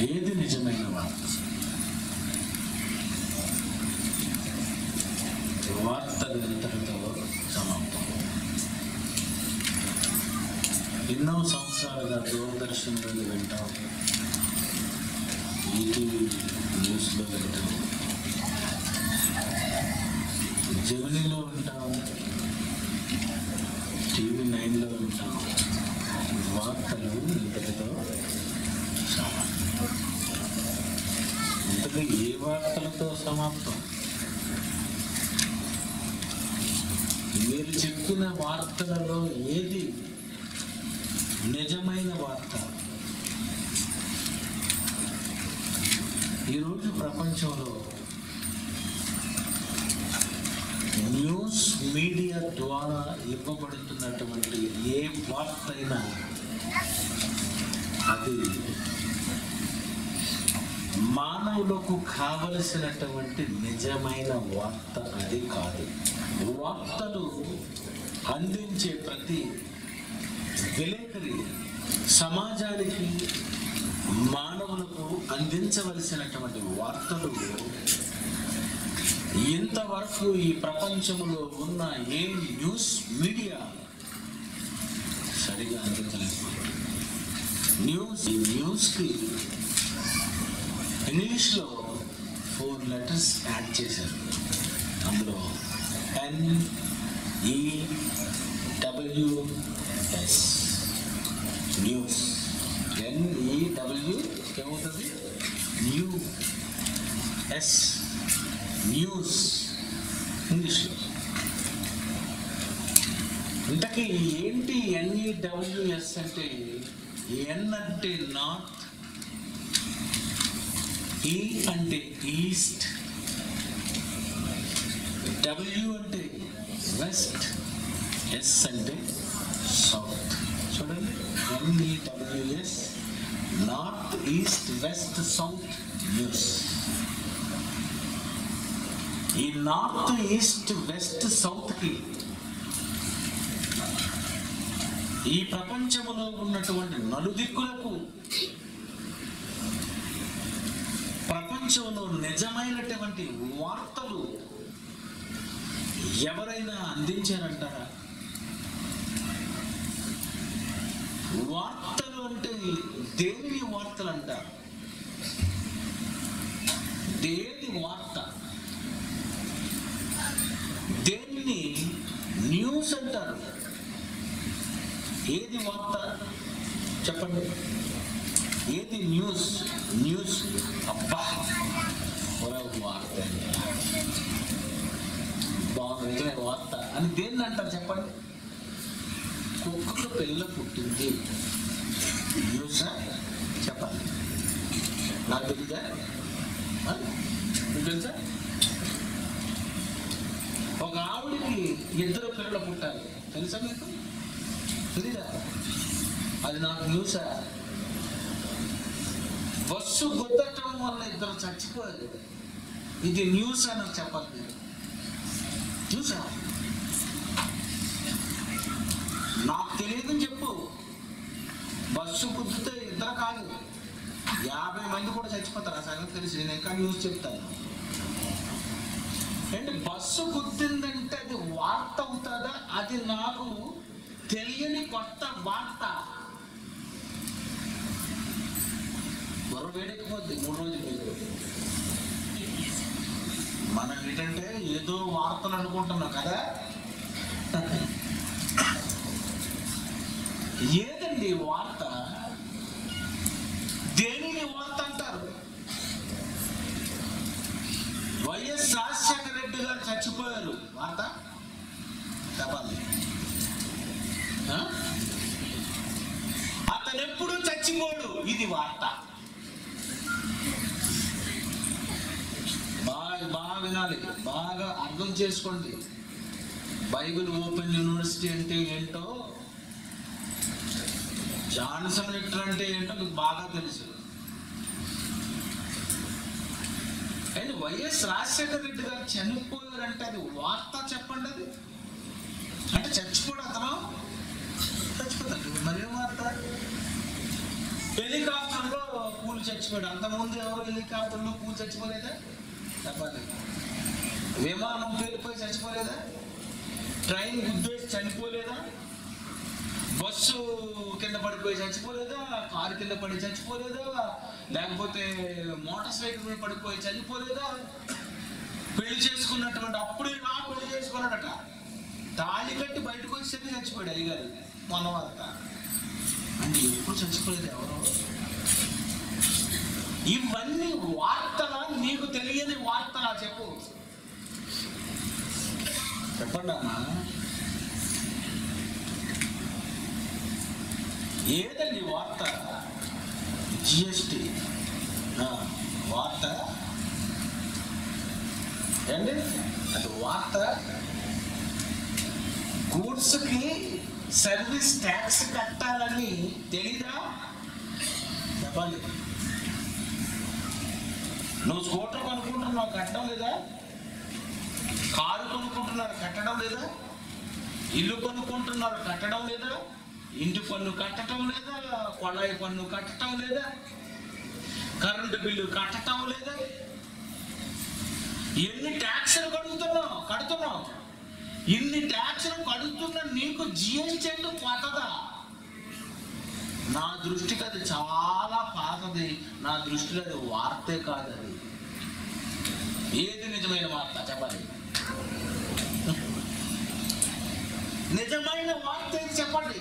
ఏది నిజమైన వార్త? వార్తలు ఎంతటితో సమాప్తం. ఎన్నో సంవత్సరాలుగా దూరదర్శన్లో వింటాం, ఈటీవీ న్యూస్లో వింటాం, జెమినీలో వింటాం, టీవీ 9లో వింటాం. వార్తలు ఇంతటితో సమాప్తం. ఇంతలో ఏ వార్తలతో సమాప్తం? మీరు చెప్పిన వార్తలలో ఏది నిజమైన వార్త? ఈరోజు ప్రపంచంలో న్యూస్ మీడియా ద్వారా ఇవ్వబడుతున్నటువంటి ఏ వార్త అయినా అది మానవులకు కావలసినటువంటి నిజమైన వార్త అది కాదు. వార్తలు అందించే ప్రతి విలేకరి సమాజానికి, మానవులకు అందించవలసినటువంటి వార్తలు ఇంతవరకు ఈ ప్రపంచంలో ఉన్న ఏ న్యూస్ మీడియా సరిగా అందించలేకపోయింది. ఈ న్యూస్కి ఇంగ్లీష్లో 4 లెటర్స్ యాడ్ చేశారు. అందులో NEWS న్యూస్. NEW ఏమవుతుంది? న్యూస్ న్యూస్ ఇంగ్లీష్లో. ఇంతకీ ఏంటి NEWS అంటే? N అంటే నార్త్, E అంటే ఈస్ట్, W అంటే వెస్ట్, S అంటే సౌత్. చూడండి, NEWS north, east, west, south news. ఈ నార్త్, ఈస్ట్, వెస్ట్, సౌత్కి ఈ ప్రపంచంలో ఉన్నటువంటి నలుదిక్కులకు ప్రపంచంలో నిజమైనటువంటి వార్తలు ఎవరైనా అందించారంటారా? వార్తలు అంటే దేని వార్తలు అంటారు? దేని వార్త? దేన్ని న్యూస్ అంటారు? ఏది వార్త చెప్పండి? ఏది న్యూస్? న్యూస్ అబ్బా వార్త బాగుంది వార్త అని దేన్ని అంటారు చెప్పండి? కుక్కకు పిల్ల పుట్టింది న్యూసా? చెప్పండి. నాకు తెలీదా? మీకు తెలుసా? ఒక ఆవిడికి 2 పిల్లలు పుట్టాలి, తెలుసా మీకు? తెలీదా? అది నాకు న్యూసా? బస్సు గుద్దటం వల్ల 2 చచ్చిపోయారు, ఇది న్యూస్ అని చెప్పాలి మీరు. న్యూసా? నాకు తెలియదని చెప్పు. బస్సు గుద్దితే 2 కాదు, 50 మంది కూడా చచ్చిపోతారు. ఆ సంగతి తెలిసి నేను ఇంకా న్యూస్ చెప్తాను. అంటే బస్సు గుద్దిందంటే అది వార్త అవుతుందా? అది నాకు తెలియని కొత్త వార్త. మరో వేడెక్కిపోద్ది 3 రోజులు. మనం ఏంటంటే ఏదో వార్తలు అనుకుంటున్నాం కదా. ఏదండి వార్త? దేనిని వార్త అంటారు? వైఎస్ రాజశేఖర రెడ్డి గారు చచ్చిపోయారు, వార్త చెప్పాలి. అతను ఎప్పుడు చచ్చిపోడు, ఇది వార్త. బాగా వినాలి, బాగా అర్థం చేసుకోండి. బైబిల్ ఓపెన్ యూనివర్సిటీ అంటే ఏంటో, జాన్సన్ విక్టర్ అంటే ఏంటో మీకు బాగా తెలుసు. అయితే వైఎస్ రాజశేఖర రెడ్డి గారు చనిపోయారంటే అది వార్త చెప్పండి. అది అంటే చచ్చిపోడు, అతను చచ్చిపోతాడు, మరేం వార్త? హెలికాప్టర్లో కూలి చచ్చిపోయాడు. అంతకుముందు ఎవరు హెలికాప్టర్లో కూలి చచ్చిపోలేదా? చెప్పాలి. విమానం పేలిపోయి చచ్చిపోలేదా? ట్రైన్ గుద్దేసి చనిపోలేదా? బస్సు కింద పడిపోయి చచ్చిపోలేదా? కారు కింద పడి చచ్చిపోలేదా? లేకపోతే మోటార్ సైకిల్ మీద పడిపోయి చనిపోలేదా? పెళ్లి చేసుకున్నటువంటి అప్పుడే పెళ్లి చేసుకున్నాడట, తాళి కట్టి బయటకు వచ్చేసరికి చచ్చిపోయాడు అయ్యగారు మొన్న వార్త. అంటే ఎప్పుడు చచ్చిపోలేదు ఎవరు? ఇవన్నీ వార్తలా, నీకు తెలియని వార్తలా? చెప్పండి అమ్మా. ఏదండి వార్త? జిఎస్టి వార్త ఏంటి? అది వార్త. గూడ్స్కి సర్వీస్ ట్యాక్స్ కట్టాలని తెలీదా? చెప్పండి. నువ్వు స్కూటర్ కొనుక్కుంటున్నావు, కట్టడం లేదా? కారు కొనుక్కుంటున్నారు, కట్టడం లేదా? ఇల్లు కొనుక్కుంటున్నారు, కట్టడం లేదా? ఇంటి పన్ను కట్టడం లేదా? కొళాయి పన్ను కట్టడం లేదా? కరెంటు బిల్లు కట్టడం లేదా? ఎన్ని ట్యాక్సులు కడుతున్నావు? ఇన్ని ట్యాక్సులు కడుతున్న నీకు జిఎస్టీ అంటే కొత్తదా? నా దృష్టికి అది చాలా పాతది. నా దృష్టిలో అది వార్తే కాదు. అది ఏది నిజమైన వార్త? చెప్పాలి. నిజమైన వార్త ఏది చెప్పండి.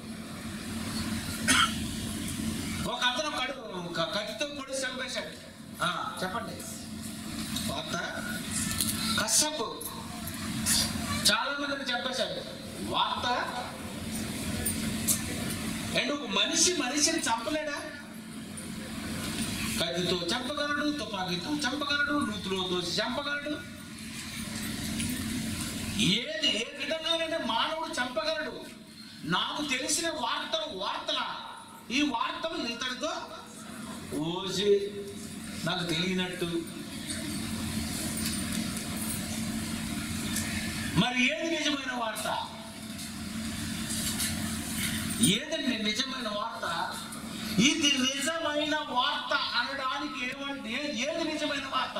ఒక అతను కత్తితో పొడి చంపేశాడు. చెప్పండి వార్త. కశ్యపు చాలా మందిని చంపేశాడు. వార్త. అండ్ ఒక మనిషిని చంపలేడా? కత్తితో చంపగలడు, తుపాకీతో చంపగలడు, నూతులో తోసి చంపగలడు. ఏ విధంగానైనా మానవుడు చంపగలడు. నాకు తెలిసిన వార్తలా? ఈ వార్తలు ఇంతటితో ఓసి నాకు తెలియనట్టు. మరి ఏది నిజమైన వార్త? ఏదండి నిజమైన వార్త? ఇది నిజమైన వార్త అనడానికి ఏది నిజమైన వార్త?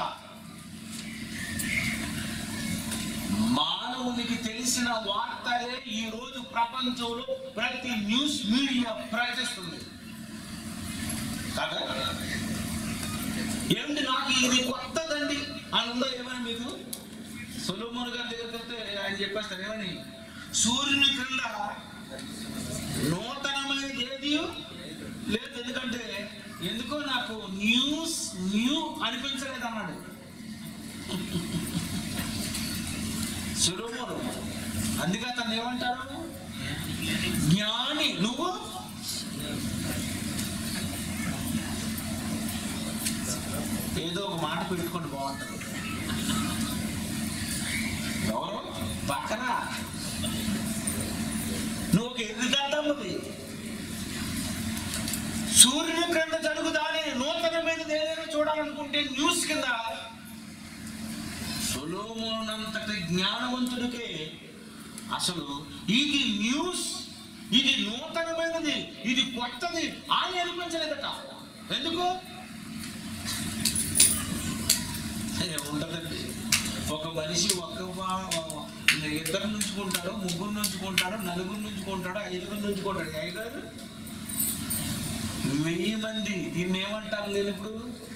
మానవునికి తెలిసిన వార్తలే ఈ రోజు ప్రపంచంలో ప్రతి న్యూస్ మీడియా ప్రకటిస్తుంది కదా. ఏమిటి నాకు ఇది కొత్తదండి అని ఉందో ఏమని? మీకు సొలొమోను గారి దగ్గరికి వెళ్తే ఆయన చెప్పేస్తారు ఏమని? సూర్యుని క్రింద నూతనమైనది ఏది లేదు. ఎందుకో నాకు న్యూ అనిపించలేదు అన్నాడు సొలొమోను. అందుకే అతను ఏమంటారు? జ్ఞాని. నువ్వు ఏదో ఒక మాట పెట్టుకోండి, బాగుంటుంది. ఎవరు పక్కన నువ్వు ఒక ఎదుగుదమ్మది. సూర్యుని క్రింద జరుగుదాని నూతనమైనది ఏదైనా చూడాలనుకుంటే న్యూస్ కింద సొలొమోనంతటి జ్ఞానవంతుడికే అసలు ఇది న్యూస్, ఇది నూతనమైనది, ఇది కొత్తది అని అనిపించలేదట. ఎందుకు? ఉండదండి. ఒక మనిషి ఇద్దరు నుంచుకుంటాడు, ముగ్గురు నుంచుకుంటాడు, నలుగురు నుంచుకుంటాడు, ఐదుగురు నుంచుకుంటాడు. ఐదారు 1000 మంది. దీన్ని ఏమంటారు? నేను ఇప్పుడు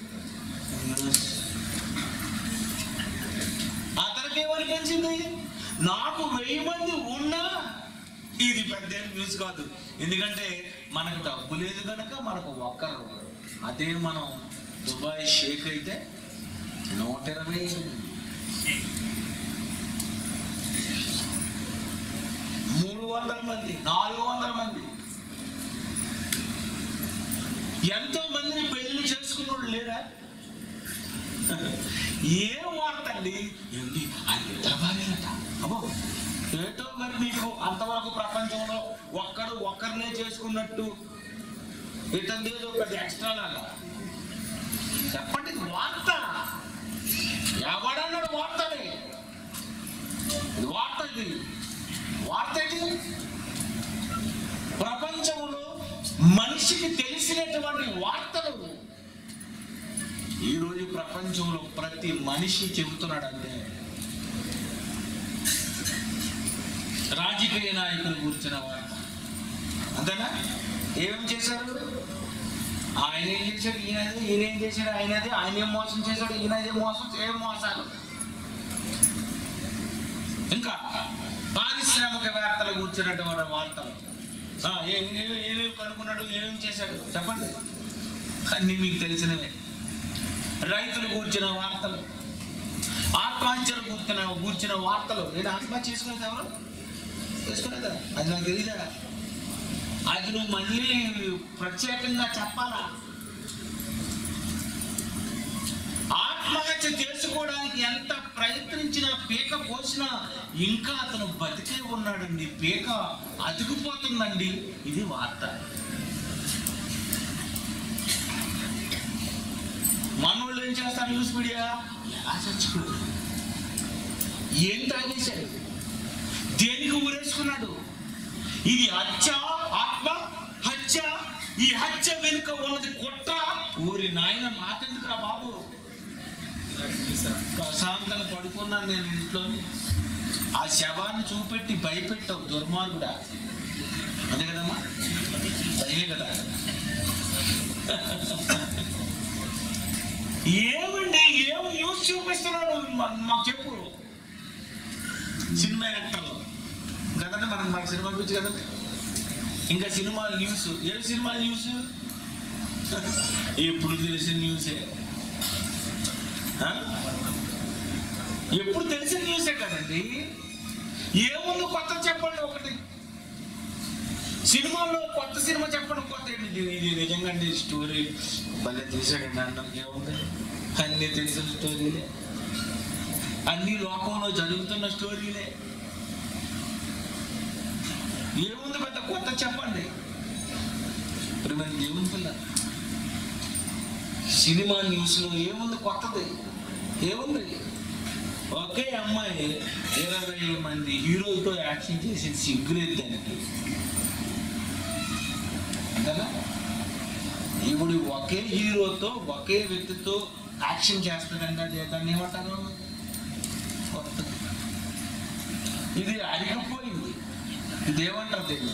అతనికి ఏమనిపించింది? నాకు 1000 మంది ఉన్నా ఇది పెద్ద న్యూస్ కాదు. ఎందుకంటే మనకు డబ్బు లేదు కనుక మనకు ఒక్కరు. అదే మనం దుబాయ్ షేక్ అయితే 120, 300 మంది, 400 మంది, ఎంతో మందిని పెళ్లి చేసుకున్నాడు లేరా? ఏం వార్త అండి? ఏంటి అది భార్యలట? అబ్బో ఏటో మరి మీకు అంతవరకు ప్రపంచంలో ఒక్కరినే చేసుకున్నట్టు ఇతని పెద్ద ఎక్స్ట్రా లాగా. చెప్పండి వార్త. ఎవడన్నాడు వార్తని? వార్త ఇది. వార్త ఇది ప్రపంచంలో మనిషికి తెలిసినటువంటి వార్తలు ప్రపంచంలో ప్రతి మనిషి చెబుతున్నాడు అంతే. రాజకీయ నాయకులు కూర్చున్న వార్త అంతేనా? ఏమేం చేశారు? ఆయన ఏం చేశాడు, ఈయనది, ఈయన ఏం చేశాడు, ఆయనది, ఆయన ఏం మోసం చేశాడు, ఈయనదే మోసం, ఏం మోసాలు. ఇంకా పారిశ్రామికవేత్తలు కూర్చున్నటువంటి వార్తలు, ఏమేమి కనుక్కున్నాడు, ఏమేమి చేశాడు చెప్పండి, అన్నీ మీకు తెలిసినవే. రైతులు కూర్చున్న వార్తలు, ఆత్మహత్యలు కూర్చున్న వార్తలు. నేను ఆత్మహత్య చేసుకునేది ఎవరు చేసుకునేదా? అది నాకు తెలీదా? అది నువ్వు మళ్ళీ ప్రత్యేకంగా చెప్పాలా? ఆత్మహత్య చేసుకోవడానికి ఎంత ప్రయత్నించినా, పీక కోసినా ఇంకా అతను బతికే ఉన్నాడండి, పీక అతుకుపోతుందండి. ఇది వార్త. మనోళ్ళు ఏం చేస్తారు? న్యూస్ మీడియా ఎలా చచ్చిపోయాడు, ఏం తాగేశాడు, దేనికి ఊరేసుకున్నాడు, ఇది హత్య, ఆత్మ హత్య, ఈ హత్య వెనుక ఉన్నది కుట్ర. ఊరి నాయన నాకెందుకురా బాబు, ప్రశాంతంగా పడుకున్నాను నేను ఇంట్లో. ఆ శవాన్ని చూపెట్టి భయపెట్టావు దుర్మార్గుడా. అదే కదమ్మా, అదే కదా. ఏమండి, ఏం న్యూస్ చూపిస్తున్నాడు మాకు చెప్పు. సినిమా యాక్టర్లు కదండి, మనకు సినిమా గురించి కదండి. ఇంకా సినిమా న్యూస్, ఏ సినిమా న్యూస్ ఎప్పుడు తెలిసిన న్యూసే, ఎప్పుడు తెలిసిన న్యూసే కదండి. ఏముంది కొత్త చెప్పండి ఒకటి. సినిమాలో కొత్త సినిమా చెప్పండి, కొత్త. ఇది నిజంగా అండి స్టోరీ భలే తీసాడండి అన్నాం. ఏముంది, అన్నీ తెలిసిన స్టోరీలే, అన్ని లోకంలో జరుగుతున్న స్టోరీలే. ఏముంది పెద్ద కొత్త చెప్పండి. దేవుని పిల్ల, సినిమా న్యూస్లో ఏముంది కొత్తది? ఏముంది? ఒకే అమ్మాయి 20 మంది హీరోలతో యాక్షన్ చేసి సిగ్గులేదు దానికి. అంతేనా? ఇప్పుడు ఒకే హీరోతో, ఒకే వ్యక్తితో యాక్షన్ చేస్తాడంటే దాన్ని ఏమంటారు? కొత్తది. ఇది అరిగిపోయింది. ఇదేమంటారు దీన్ని?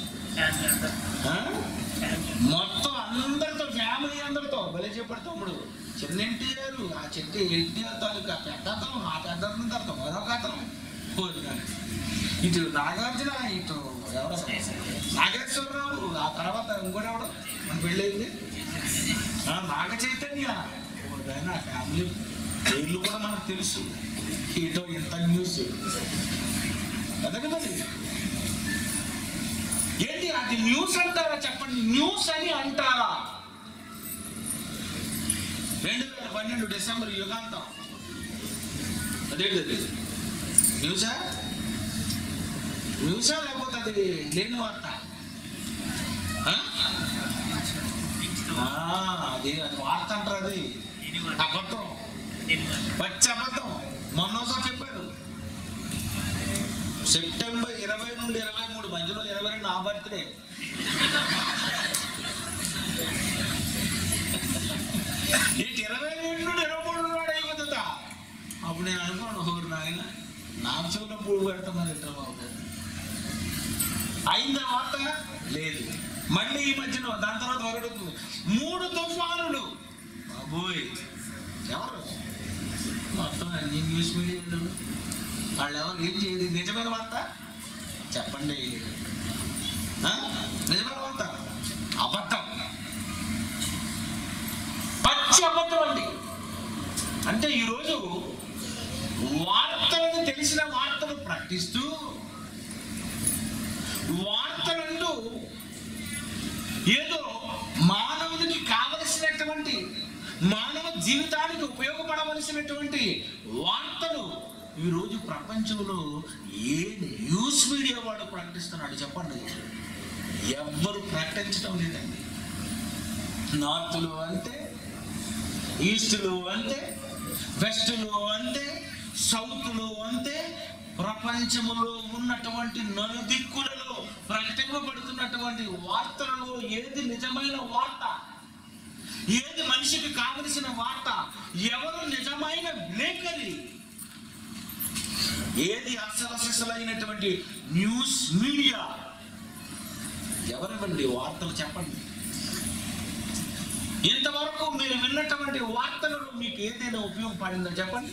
మొత్తం అందరితో, ఫ్యామిలీ అందరితో. భలే చెప్పాడు తమ్ముడు. చిన్న ఎన్టీఆర్, ఆ చెట్టు ఎన్టీఆర్ తాలూకా పెద్ద అతను, ఆ పెద్ద అతను తర్వాత మరొక అతను, ఇటు నాగార్జున, ఇటు ఎవరో నాగేశ్వరరావు, ఆ తర్వాత ఇంకోటి ఎవడో మన పెళ్ళయింది నాగ చైతన్య. ఫ్యామిలీ పేర్లు కూడా మనకు తెలుసు. ఇటో ఇంత న్యూస్ అదే కదండి. ఏంటి అది న్యూస్ అంటారా చెప్పండి? న్యూస్ అని అంటారా? 2012 డిసెంబర్ యుగాంతం. అదేంటి న్యూసా? న్యూసా లేకపోతే అది లేని వార్త? అది వార్త అంటారు. అది అబద్ధం, పచ్చి అబద్ధం. మొన్నోసారి చెప్పారు, సెప్టెంబర్ 20 నుండి 23 మధ్యలో 22 నా బర్త్డే. ఏంటి 22 నుండి 23 నాడు అయిపోతుందా? అప్పుడు నేను అనుకోను, ఓరు నాయన నా చెవులో పూలు పెడతామని బాబు. అయిందా వార్త? లేదు. మళ్ళీ ఈ మధ్యలో దాని తర్వాత ఒకటి 3 తుఫానులు. బాబోయ్, ఎవరు మొత్తం అన్ని న్యూస్ మీడియాలు వాళ్ళు ఎవరు ఏం చేయదు. నిజమైన వార్త చెప్పండి, నిజమైన వార్త అబద్ధం, పచ్చి అబద్ధం అండి. అంటే ఈరోజు వార్తలను, తెలిసిన వార్తలు ప్రకటిస్తూ, వార్తలంటూ ఏదో మానవునికి కావలసినటువంటి, మానవ జీవితానికి ఉపయోగపడవలసినటువంటి వార్తలు ఈరోజు ప్రపంచంలో ఏ న్యూస్ మీడియా వాడు ప్రకటిస్తున్నాడు చెప్పండి? ఎవ్వరు ప్రకటించడం లేదండి. నార్త్లో అంతే, ఈస్ట్లో అంతే, వెస్ట్లో అంతే, సౌత్లో అంతే. ప్రపంచంలో ఉన్నటువంటి నలుదిక్కులలో ప్రకటింపబడుతున్నటువంటి వార్తలలో ఏది నిజమైన వార్త, ఏది మనిషికి కావలసిన వార్త, ఎవరు ఏది అసలైనటువంటి న్యూస్ మీడియా? ఎవరివ్వండి వార్తలు చెప్పండి. ఇంతవరకు మీరు విన్నటువంటి వార్తలలో మీకు ఏదైనా ఉపయోగపడిందో చెప్పండి.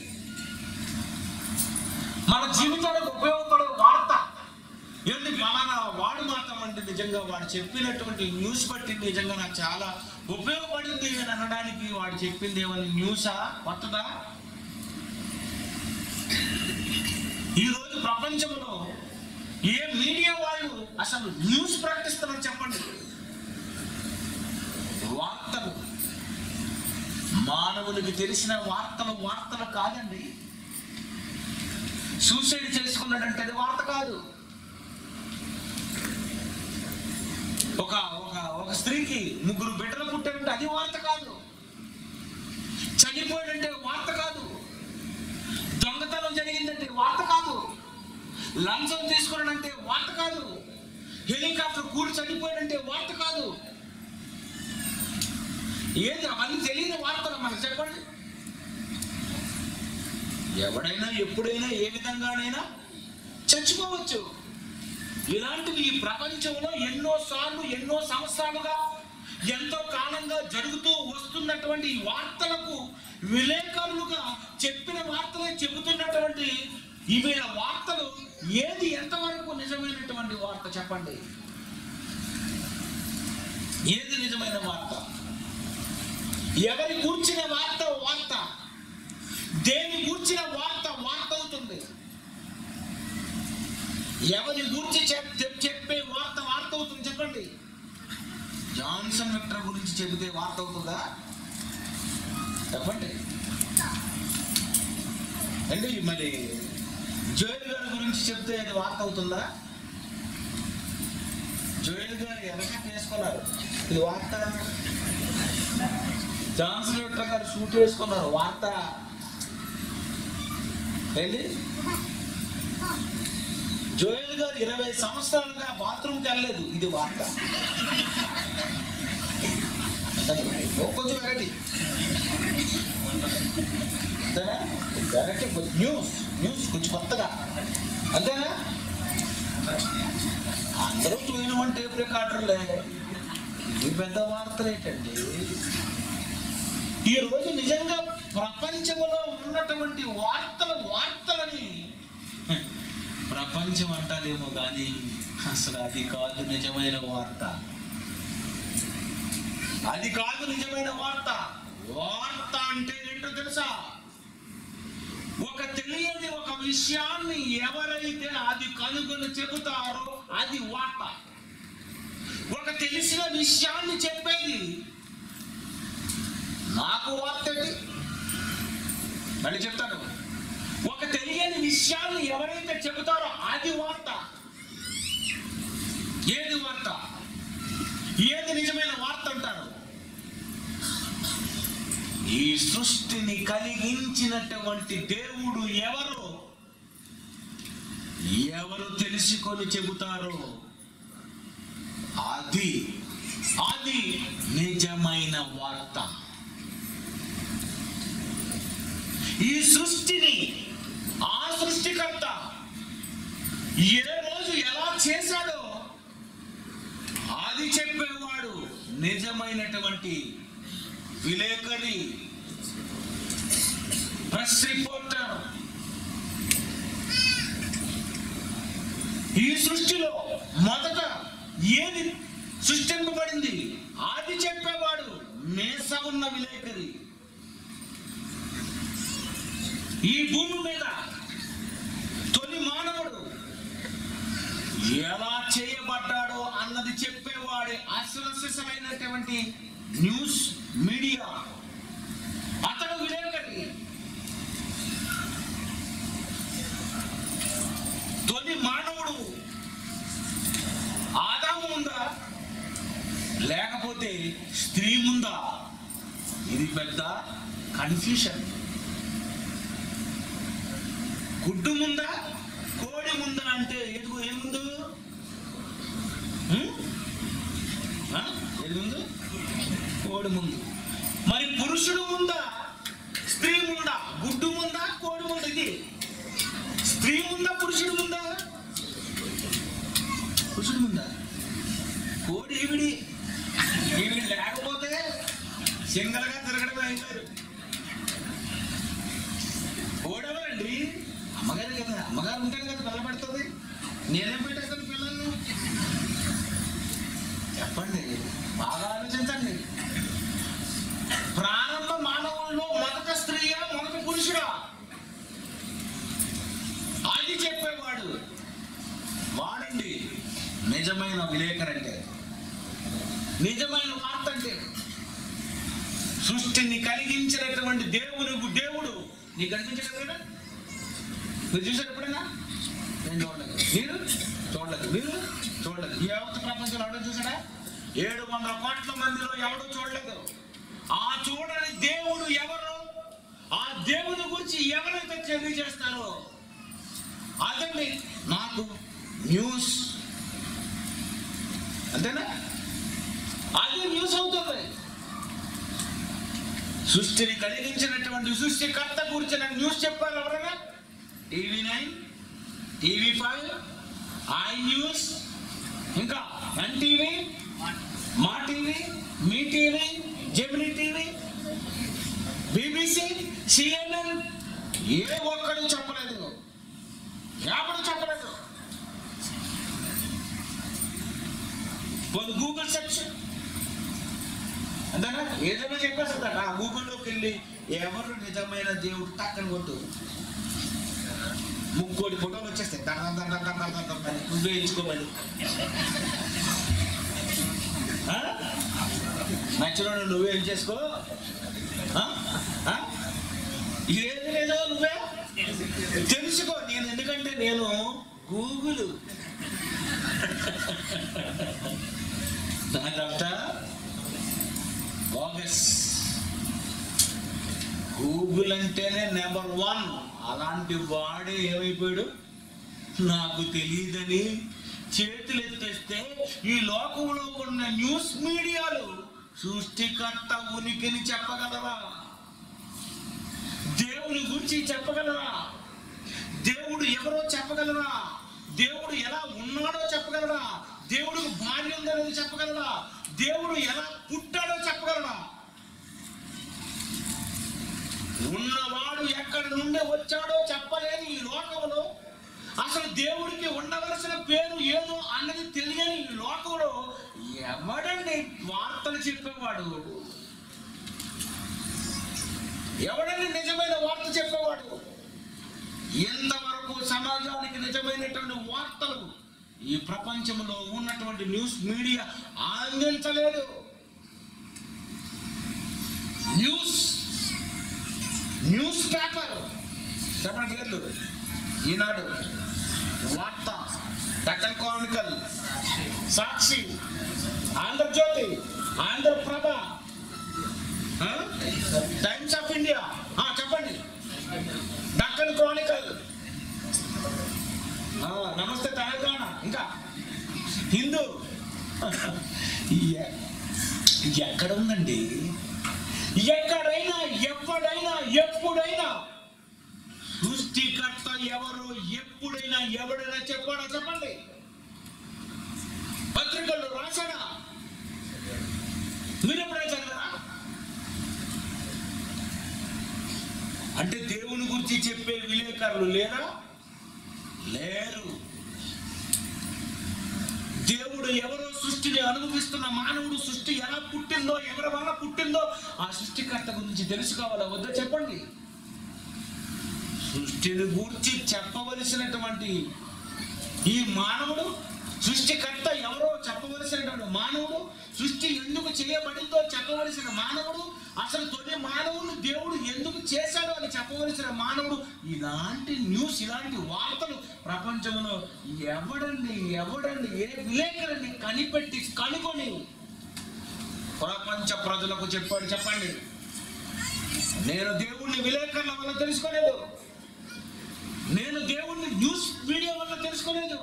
మన జీవితాలకు ఉపయోగపడే వార్త ఏంటి? ఫలానా వాడు మాత్రం అంటే నిజంగా వాడు చెప్పినటువంటి న్యూస్ బట్టి నిజంగా నాకు చాలా ఉపయోగపడింది అని అనడానికి వాడు చెప్పింది ఏమన్నా న్యూసా, కొత్తదా? ఈరోజు ప్రపంచంలో ఏ మీడియా వాళ్ళు అసలు న్యూస్ ప్రకటిస్తున్నారు చెప్పండి? వార్తలు, మానవునికి తెలిసిన వార్తలు కాదండి. సూసైడ్ చేసుకున్నాడంటే అది వార్త కాదు. ఒక స్త్రీకి 3 బిడ్డలు పుట్టారంటే అది వార్త కాదు. చనిపోయాడంటే వార్త కాదు. దొంగతనం జరిగిందంటే వార్త కాదు. లంచం తీసుకున్నాడంటే వార్త కాదు. హెలికాప్టర్ కూడి చనిపోయాడంటే వార్త కాదు. ఏది అవన్నీ తెలియని వార్తలు మనకు చెప్పండి. ఎవడైనా ఎప్పుడైనా ఏ విధంగానైనా చచ్చిపోవచ్చు. ఇలాంటివి ఈ ప్రపంచంలో ఎన్నోసార్లు ఎన్నో సంవత్సరాలుగా ఎంతో కాలంగా జరుగుతూ వస్తున్నటువంటి ఈ వార్తలకు విలేకరులుగా చెప్పిన వార్తలే చెబుతున్నటువంటి ఇవి వార్తలు ఏది ఎంతవరకు నిజమైనటువంటి వార్త చెప్పండి? ఏది నిజమైన వార్త? ఎవరి కూర్చిన వార్త, దేని కూర్చిన వార్త అవుతుంది. ఎవరి గురించి చెప్పే వార్త అవుతుంది చెప్పండి. జాన్సన్ విక్టర్ గురించి చెబితే వార్త అవుతుందా చెప్పండి? అంటే మరి జోయల్ గారి గురించి చెప్తే అది వార్త అవుతుందా? జోయల్ గారు ఎలక్ట్ చేసుకున్నారు, ఇది వార్త. జాన్సన్ విక్టర్ గారు షూట్ చేసుకున్నారు, వార్త ఏంటి? జోయల్ గారు 20 సంవత్సరాలుగా బాత్రూమ్కి వెళ్ళలేదు, ఇది వార్త. కొంచెం వెరైటీ అంతేనా? వెరైటీ న్యూస్ కొంచెం కొత్తగా అంతేనా? అందరూ 2-in-1 టేప్ రికార్డర్లే, ఇది పెద్ద వార్తలు ఏంటండి? ఈరోజు నిజంగా ప్రపంచంలో ఉన్నటువంటి వార్తలని ప్రపంచం అంటారేమో కానీ అసలు అది కాదు నిజమైన వార్త. అది కాదు నిజమైన వార్త. వార్త అంటే ఏంటో తెలుసా? ఒక తెలియని ఒక విషయాన్ని ఎవరైతే అది కనుగొని చెబుతారో అది వార్త. ఒక తెలిసిన విషయాన్ని చెప్పేది నాకు వార్త ఏంటి? మళ్ళీ చెప్తాను. ఒక తెలియని విషయాన్ని ఎవరైతే చెబుతారో అది వార్త. ఏది వార్త? ఏది నిజమైన వార్త అంటారు? ఈ సృష్టిని కలిగించినటువంటి దేవుడు ఎవరు తెలుసుకొని చెబుతారో అది నిజమైన వార్త. ఈ సృష్టిని ఆ సృష్టికర్త ఏ రోజు ఎలా చేశాడో అది చెప్పేవాడు నిజమైనటువంటి విలేకరి, ప్రెస్ రిపోర్టర్. ఈ సృష్టిలో మొదట ఏది సృష్టింపబడింది అది చెప్పేవాడు మేస ఉన్న విలేకరి. ఈ భూమి మీద తొలి మానవుడు ఎలా చేయబడ్డాడో అన్నది చెప్పేవాడే అసలైనటువంటి న్యూస్ మీడియా. అతడు విలేకరి. తొలి మానవుడు ఆదాము ఉందా లేకపోతే స్త్రీ ముందా? ఇది పెద్ద కన్ఫ్యూషన్. గుడ్డు ముందా కోడి ముందా అంటే ఏముందు? ఏది ముందు? కోడి ముందు. మరి పురుషుడు ముందా స్త్రీ ముందా? గుడ్డు ముందా కోడి ముందు? ఇది స్త్రీ ముందు ఉంటేనే కదా పిల్ల పెడుతుంది. నేనేం పెట్టేస్తాను పిల్లల్ని? చెప్పండి, బాగా ఆలోచించండి. ప్రారంభ మానవుల్లో మొదట స్త్రీయా మొదట పురుషుడా? అది చెప్పేవాడు వాడండి నిజమైన విలేకరంటే, నిజమైన వార్త అంటే. సృష్టిని కలిగించినటువంటి దేవుడు నీకు కనిపించలేదు కదా? మీరు చూసారు ఎప్పుడైనా? నేను చూడలేదు, మీరు చూడలేదు, మీరు చూడలేదు. ఈ యావత్ ప్రపంచంలో ఎవడో చూసాడా? 700 కోట్ల మందిలో ఎవడో చూడలేదు. ఆ చూడని దేవుడు ఎవరు? ఆ దేవుని గురించి ఎవరైతే తెలియజేస్తారో అదండి నాకు న్యూస్. అంతేనా? అది న్యూస్ అవుతుంది. సృష్టిని కలిగించినటువంటి సృష్టికర్త గురించి నాకు న్యూస్ చెప్పారు ఎవరైనా? TV9, TV5, ఐ న్యూస్, ఇంకా NTV, మా టీవీ, మీ TV, Gemini TV, BBC, CNN, ఏ ఒక్కడు చెప్పలేదు, ఎవడు చెప్పలేదు. గూగుల్ సెర్చ్ అంతేనా? ఏదైనా చెప్పేస్తుందట. ఆ గూగుల్లోకి వెళ్ళి ఎవరు నిజమైన దేవుడు టక్కని కొట్టు, 3 ఫోటోలు వచ్చేస్తాయి. నువ్వే ఎంచుకోమని. నచ్చిన నువ్వే ఏం చేసుకో. ఏది లేదో నువ్వే తెలుసుకో. నేను ఎందుకంటే నేను గూగుల్ గూగుల్ అంటేనే నెంబర్ 1. అలాంటి వాడే ఏమైపోయాడు? నాకు తెలియదని చేతులు ఎత్తేస్తే ఈ లోకంలో ఉన్న న్యూస్ మీడియాలు సృష్టికర్త ఉనికిని చెప్పగలరా? దేవుని గురించి చెప్పగలరా? దేవుడు ఎవరో చెప్పగలరా? దేవుడు ఎలా ఉన్నాడో చెప్పగలరా? దేవుడికి భార్య ఉందనేది చెప్పగలరా? దేవుడు ఎలా పుట్టాడో చెప్పగలరా? ఉన్నవాడు ఎక్కడి నుండి వచ్చాడో చెప్పలేని ఈ లోకంలో, అసలు దేవుడికి ఉండవలసిన పేరు ఏదో అన్నది తెలియని ఈ లోకంలో ఎవడండి వార్తలు చెప్పేవాడు? ఎవడండి నిజమైన వార్త చెప్పేవాడు? ఎంతవరకు సమాజానికి నిజమైనటువంటి వార్తలు ఈ ప్రపంచంలో ఉన్నటువంటి న్యూస్ మీడియా అందించలేదు. న్యూస్ పేపర్ చెప్పండి పేర్లు: Eenadu, Vaartha, Deccan Chronicle, Sakshi, Andhrajyothy, Andhraprabha, Times of India, చెప్పండి, డక్కన్ క్రానికల్, నమస్తే తెలంగాణ, ఇంకా హిందూ. ఎక్కడ ఉందండి? ఎక్కడైనా, ఎప్పుడైనా, ఎప్పుడైనా సృష్టికర్త ఎవరు ఎప్పుడైనా ఎవడైనా చెప్పాడా? చెప్పండి. పత్రికల్లో రాశాడా? మీరు ఎప్పుడైనా చదివారా? అంటే దేవుని గురించి చెప్పే విలేకరులు లేరా? లేరు. దేవుడు ఎవరో సృష్టిని అనుభవిస్తున్న మానవుడు సృష్టి ఎలా పుట్టిందో, ఎవరి వల్ల పుట్టిందో ఆ సృష్టికర్త గురించి తెలుసుకోవాలా వద్దా? చెప్పండి. సృష్టిని గురించి చెప్పవలసినటువంటి ఈ మానవుడు, సృష్టికర్త ఎవరో చెప్పవలసినటువంటి మానవుడు, సృష్టి ఎందుకు చేయబడిందో చెప్పవలసిన మానవుడు, అసలు తొలి మానవుడు దేవుడు ఎందుకు చేశాడో అని చెప్పవలసిన మానవుడు, ఇలాంటి న్యూస్, ఇలాంటి వార్తలు ప్రపంచంలో ఎవడండి ఏ విలేకరుని కనిపెట్టి కనుగొని ప్రపంచ ప్రజలకు చెప్పాడు? చెప్పండి. నేను దేవుణ్ణి విలేకరుల వల్ల తెలుసుకోలేదు, నేను దేవుణ్ణి న్యూస్ మీడియా వల్ల తెలుసుకోలేదు.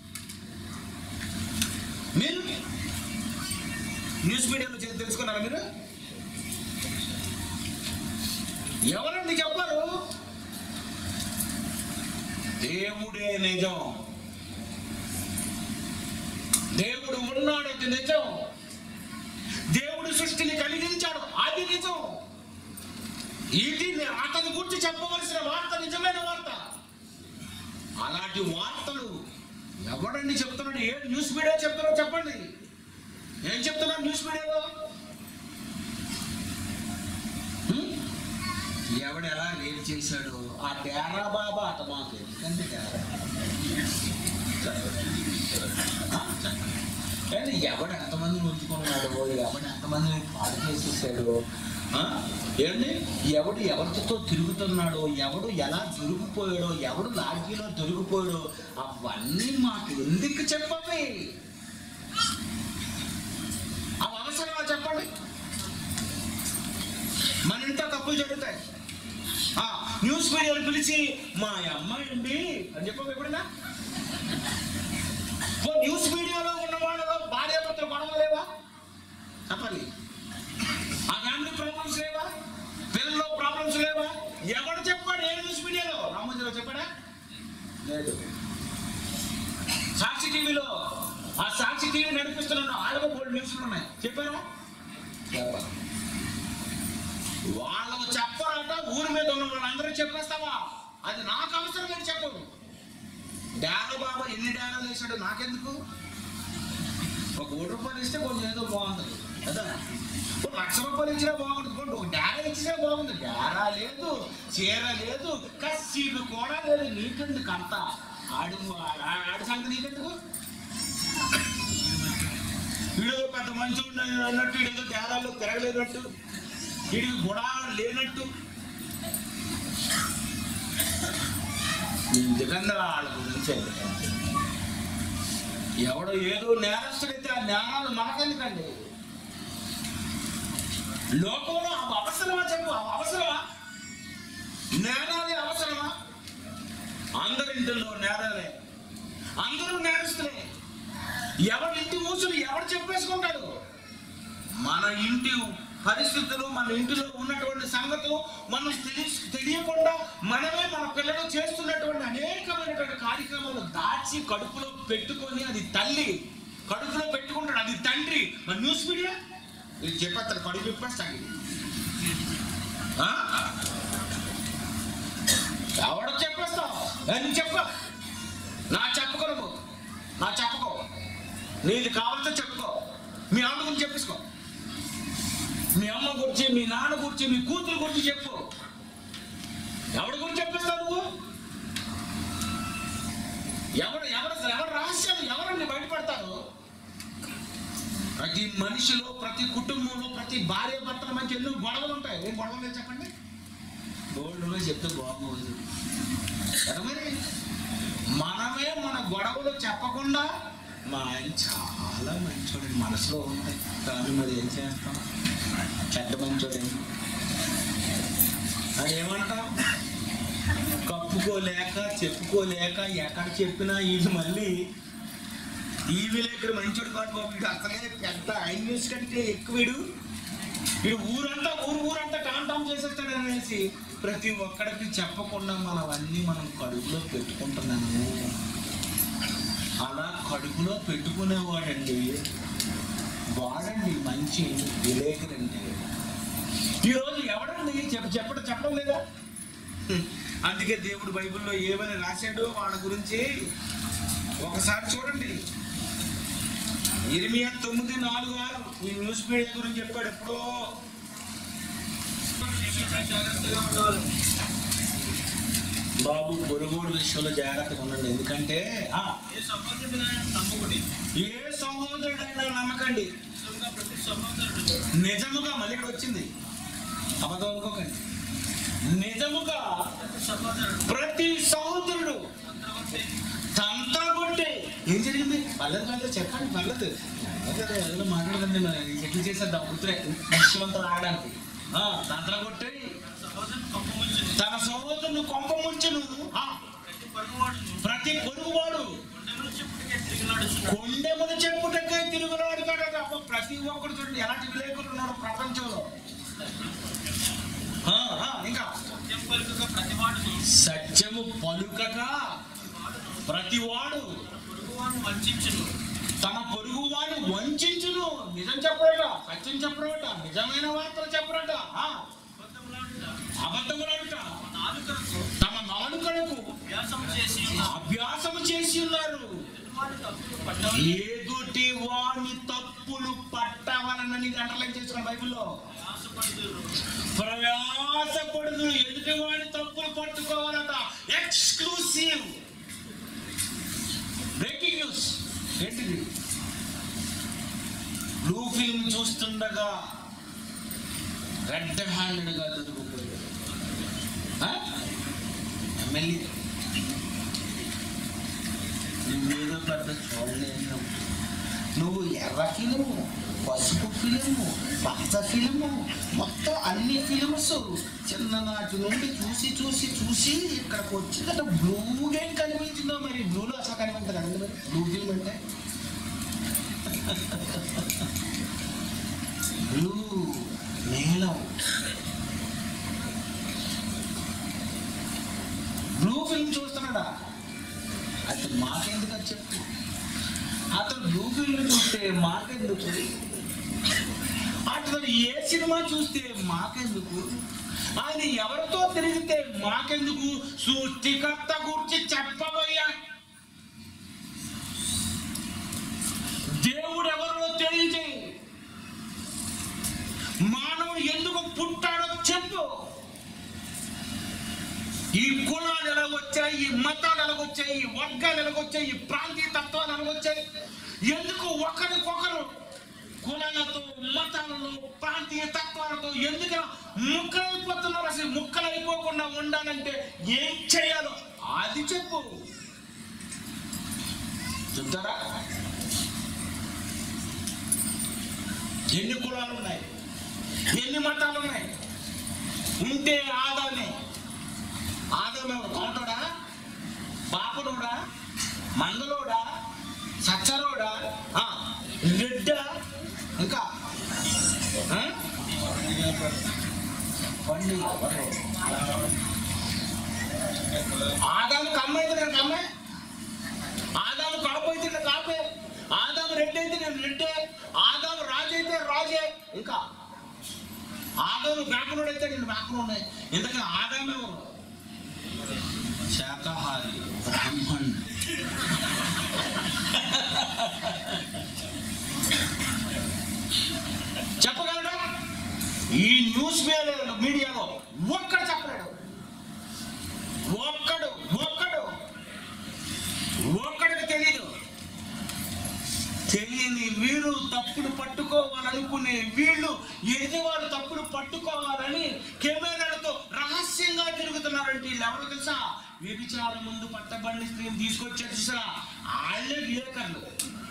మీరు న్యూస్ మీడియాలో తెలుసుకున్నారా? మీరు ఎవరండి చెప్పారు? దేవుడే నిజం, దేవుడు ఉన్నాడు, అది నిజం. దేవుడు సృష్టిని కలిగించాడు, అది నిజం. ఇది అతని గురించి చెప్పవలసిన వార్త నిజమైన వార్త. అలాంటి వార్తలు ఎవడండి చెప్తున్నాడు? ఏ న్యూస్ మీడియా చెప్తున్నారో చెప్పండి. ఏం చెప్తున్నారు న్యూస్ మీడియాలో? ఎవడు ఎలా రేపు చేశాడు ఆ డేరా బాబా అట మాకు ఎందుకంటే డేరా ఎవడు ఎంతమందిని ఉంచుకున్నాడు, ఎవడు ఎంతమందిని పాడు చేసేసాడు, ఏంటి ఎవడు ఎవరితో తిరుగుతున్నాడో, ఎవడు ఎలా దొరికిపోయాడో, ఎవడు లాడ్జీలో దొరికిపోయాడో అవన్నీ మాకు ఎందుకు చెప్పవి? అవి అవసరమా చెప్పండి? మన ఇంట్లో తప్పులు జరుగుతాయి. న్యూస్ మీడియాను పిలిచి మా అమ్మాయి అండి అని చెప్పాము ఎప్పుడైనా? న్యూస్ మీడియాలో ఉన్న వాళ్ళలో భార్యాభర్తలు గొడవ లేవా చెప్పాలి? ఆ ఫ్యామిలీ ప్రాబ్లమ్స్ లేవా? పిల్లల్లో ప్రాబ్లమ్స్ లేవా? ఎవడు చెప్పాడు? ఏ న్యూస్ మీడియాలో? రామోజీరావు చెప్పాడా? లేదు. సాక్షి టీవీలో ఆ సాక్షి టీవీ నడిపిస్తున్నాను వాళ్ళకు 3 న్యూస్లు ఉన్నాయి చెప్పారా? వాళ్ళకు చెప్పాలంట. ఊరి మీద ఉన్న వాళ్ళందరూ చెప్పేస్తావా? అది నాకు అవసరం లేదు చెప్పు. డారా బాబా ఎన్ని డారాలు వేసాడు నాకెందుకు? ఒక 1 రూపాయలు ఇస్తే కొంచెం ఏదో బాగుంటుంది కదా, 1 లక్ష రూపాయలు ఇచ్చినా బాగుంటుంది, కొంచెం ఒక డారా ఇచ్చినా బాగుంటుంది. డారా లేదు, చీర లేదు, కసీలు కూడా లేదు. నీకెందుకు అంత? ఆడి సంగతి నీకెందుకు? వీడు పెద్ద మంచి అన్నట్టు, వీడేదో డారాల్లో తిరగలేనట్టు, వీడికి గుణాలు లేనట్టు. ఎందుకన్నా వాళ్ళ గురించి ఎవడో ఏదో నేరస్తుడైతే ఆ నేరాలు మనకెందుకండి? లోకంలో అవి అవసరమా చెప్పు? అవి అవసరమా? నేరాలే అవసరమా? అందరింటిలో నేరాలే, అందరూ నేరస్తులే. ఎవరి ఇంటి మూసులు ఎవరు చెప్పేసుకుంటాడు? మన ఇంటి పరిస్థితులు, మన ఇంటిలో ఉన్నటువంటి సంగతులు మనం తెలియకుండా మనమే మన పిల్లలు చేస్తున్నటువంటి అనేకమైనటువంటి కార్యక్రమాలు దాచి కడుపులో పెట్టుకొని, అది తల్లి కడుపులో పెట్టుకుంటాడు, అది తండ్రి. మన న్యూస్ మీడియా ఇది చెప్పేస్తాడు, కడుపు చెప్పేస్తాడు. ఎవడో చెప్పేస్తావు? నేను చెప్ప నా చెప్పుకోను, నా చెప్పుకో, నీది కావాలంటే చెప్పుకో. మీ అమ్మ గురించి చెప్పేసుకో, మీ అమ్మ గురించి, మీ నాన్న గురించి, మీ కూతురు గురించి చెప్పు. ఎవరి గురించి చెప్పేస్తావు నువ్వు? ఎవరు రహస్యాలు ఎవరన్నీ బయటపడతారు? ప్రతి మనిషిలో, ప్రతి కుటుంబంలో, ప్రతి భార్య భర్తల మధ్య ఎన్నో గొడవలు ఉంటాయి. ఏం గొడవలు లేదు చెప్పండి? గోల్డ్లో చెప్తే బాగుంది కదా. మరి మనమే మన గొడవలు చెప్పకుండా మా ఆయన చాలా మంచోడండి మనసులో ఉంటాయి, కానీ మరి ఏం చేస్తాం? చెడ్డ మంచోడండి అని ఏమంటాం? కప్పుకోలేక చెప్పుకోలేక ఎక్కడ చెప్పినా ఇది మళ్ళీ టీవీలో ఇక్కడ మంచోడు కాదు బాబు, వీడు అసలే పెద్ద న్యూస్ కంటే ఎక్కువ, వీడు ఊరంతా టామ్ చేసేస్తాడు అనేసి ప్రతి ఒక్కడికి చెప్పకుండా మనవన్నీ మనం కడుపులో పెట్టుకుంటున్నాము. అలా కడుపులో పెట్టుకునేవాడండి వాడండి మంచి విలేకరండి. ఈరోజు ఎవడండి చెప్పడం లేదా? అందుకే దేవుడు బైబిల్లో ఏమని రాశాడో వాళ్ళ గురించి ఒకసారి చూడండి. ఇర్మియా 9:4-6 ఈ న్యూస్ మీడియా గురించి చెప్పాడు. ఎప్పుడో బాబు పొరుగుడు విషయంలో జాగ్రత్తగా ఉండండి. ఎందుకంటే ఏ సహోదరుడైనా నమ్మకండి, నిజముగా మళ్ళీ ఇక్కడ వచ్చింది అబద్ధం అనుకోకండి. నిజముగా ప్రతి సహోదరుడు తంత్రగొట్టే. ఏం జరిగింది? పర్లేదు చెప్పండి, పర్లేదు ఏదో మాట్లాడదండి, ఎట్లు చేసేద్దాం గుర్తురే విషయమంతా రావడానికి. తంత్రగొట్టే తన సహోదరుని కొంప ముంచును, ప్రతి పొరుగువాడు కొండెములు చెప్పుటకే తిరుగులాడుతాడట. ప్రతి ఒక్కరు చూడండి ఎలాంటి విలేకరులు ఉన్నారు ప్రపంచంలో. ఇంకా సత్యము పలుకక ప్రతివాడు తన పొరుగు వాడు వంచును. నిజం చెప్పరట, సత్యం చెప్పరట, నిజమైన వార్తలు చెప్పరట, అబద్ధములాడుట, తమ నాలుకలకు అభ్యాసము చేసి ఉన్నారు. ఎదుటి వాని తప్పులు పట్టవలనని అండర్లైన్ చేసుకోండి బైబిల్లో. ప్రయాసపడుదు, ఎదుటి వాని తప్పులు పట్టుకోవాలట. Exclusive breaking news. ఏంటిది? బ్లూ ఫిల్మ్ చూస్తుండగా రెడ్ హ్యాండెడ్గా దొరికిపోయాడు ఎమ్మెల్యే. నువ్వేదో పెద్ద చూడలేదు. నువ్వు ఎర్ర ఫిలిము, పసుపు ఫిలిము, పచ్చ ఫిలిము, మొత్తం అన్ని ఫిలిమ్స్ చిన్ననాటి నుండి చూసి చూసి చూసి ఇక్కడికి వచ్చిందంటే బ్లూగా ఏం కనిపించిందో. మరి బ్లూలో అసలు కనిపించదు కదండి మరి బ్లూ ఫిల్మ్ అంటే. బ్లూ నీలం బ్లూ ఫిల్మ్ చూస్తున్నాడా? అతను మాకెందుకు అని చెప్పు. అతను బ్లూ ఫిల్మ్ చూస్తే మాకెందుకు, అతను ఏ సినిమా చూస్తే మాకెందుకు, ఆయన ఎవరితో తిరిగితే మాకెందుకు? సృష్టికర్త గురించి చెప్పబోయా. దేవుడు ఎవరో తెలియజేయి. మానవుడు ఎందుకు పుట్టాడో చెప్పు. ఈ కులాలు ఎలాగొచ్చాయి, ఈ మతాలు ఎలాగొచ్చాయి, ఈ వర్గాలు ఎలాగొచ్చాయి, ఈ ప్రాంతీయ తత్వాలు ఎలాగొచ్చాయి, ఎందుకు ఒకరికొకరు కులాలతో, మతాలలో, ప్రాంతీయ తత్వాలతో ఎందుకు ముక్కలైపోతున్నారు? అసలు ముక్కలైపోకుండా ఉండాలంటే ఏం చేయాలో అది చెప్పు. చెప్తారా? ఎన్ని కులాలు ఉన్నాయి, ఎన్ని మతాలు ఉన్నాయి? ఉంటే ఆదామే. ఆదామే కౌంటోడా, బాపనోడా, మంగళోడా, సచ్చరోడా, రెడ్డా, ఇంకా పండి. ఆదాము కమ్మైతే నేను కమ్మే, ఆదాము కాపు అయితే నేను కాపే, ఆదాము రెడ్డి అయితే నేను రెడ్డే, ఆదాము రాజు అయితే రాజే, ఇంకా ఆదాము బ్రాహ్మణుడు అయితే నేను బ్రాహ్మణుడే. ఎందుకంటే ఆదాము ఎవరు? శాకాహారి, బ్రాహ్మణ్. చెప్పగలడా? ఈ న్యూస్ మీడియాలో ఒక్కడు చెప్పలేడు. ఒక్కడికి తెలియదు. తెలియని వీళ్ళు తప్పుడు పట్టుకోవాలనుకునే వీళ్ళు ఎదుటివారు తప్పుడు పట్టుకోవాలని కెమెరాలతో రహస్యంగా తిరుగుతున్నారంటే వీళ్ళు ఎవరు తెలుసా? వ్యభిచారం ముందు పట్టబడిన స్త్రీని తీసుకొచ్చారు చూసారా, వాళ్ళే విలేకరులు,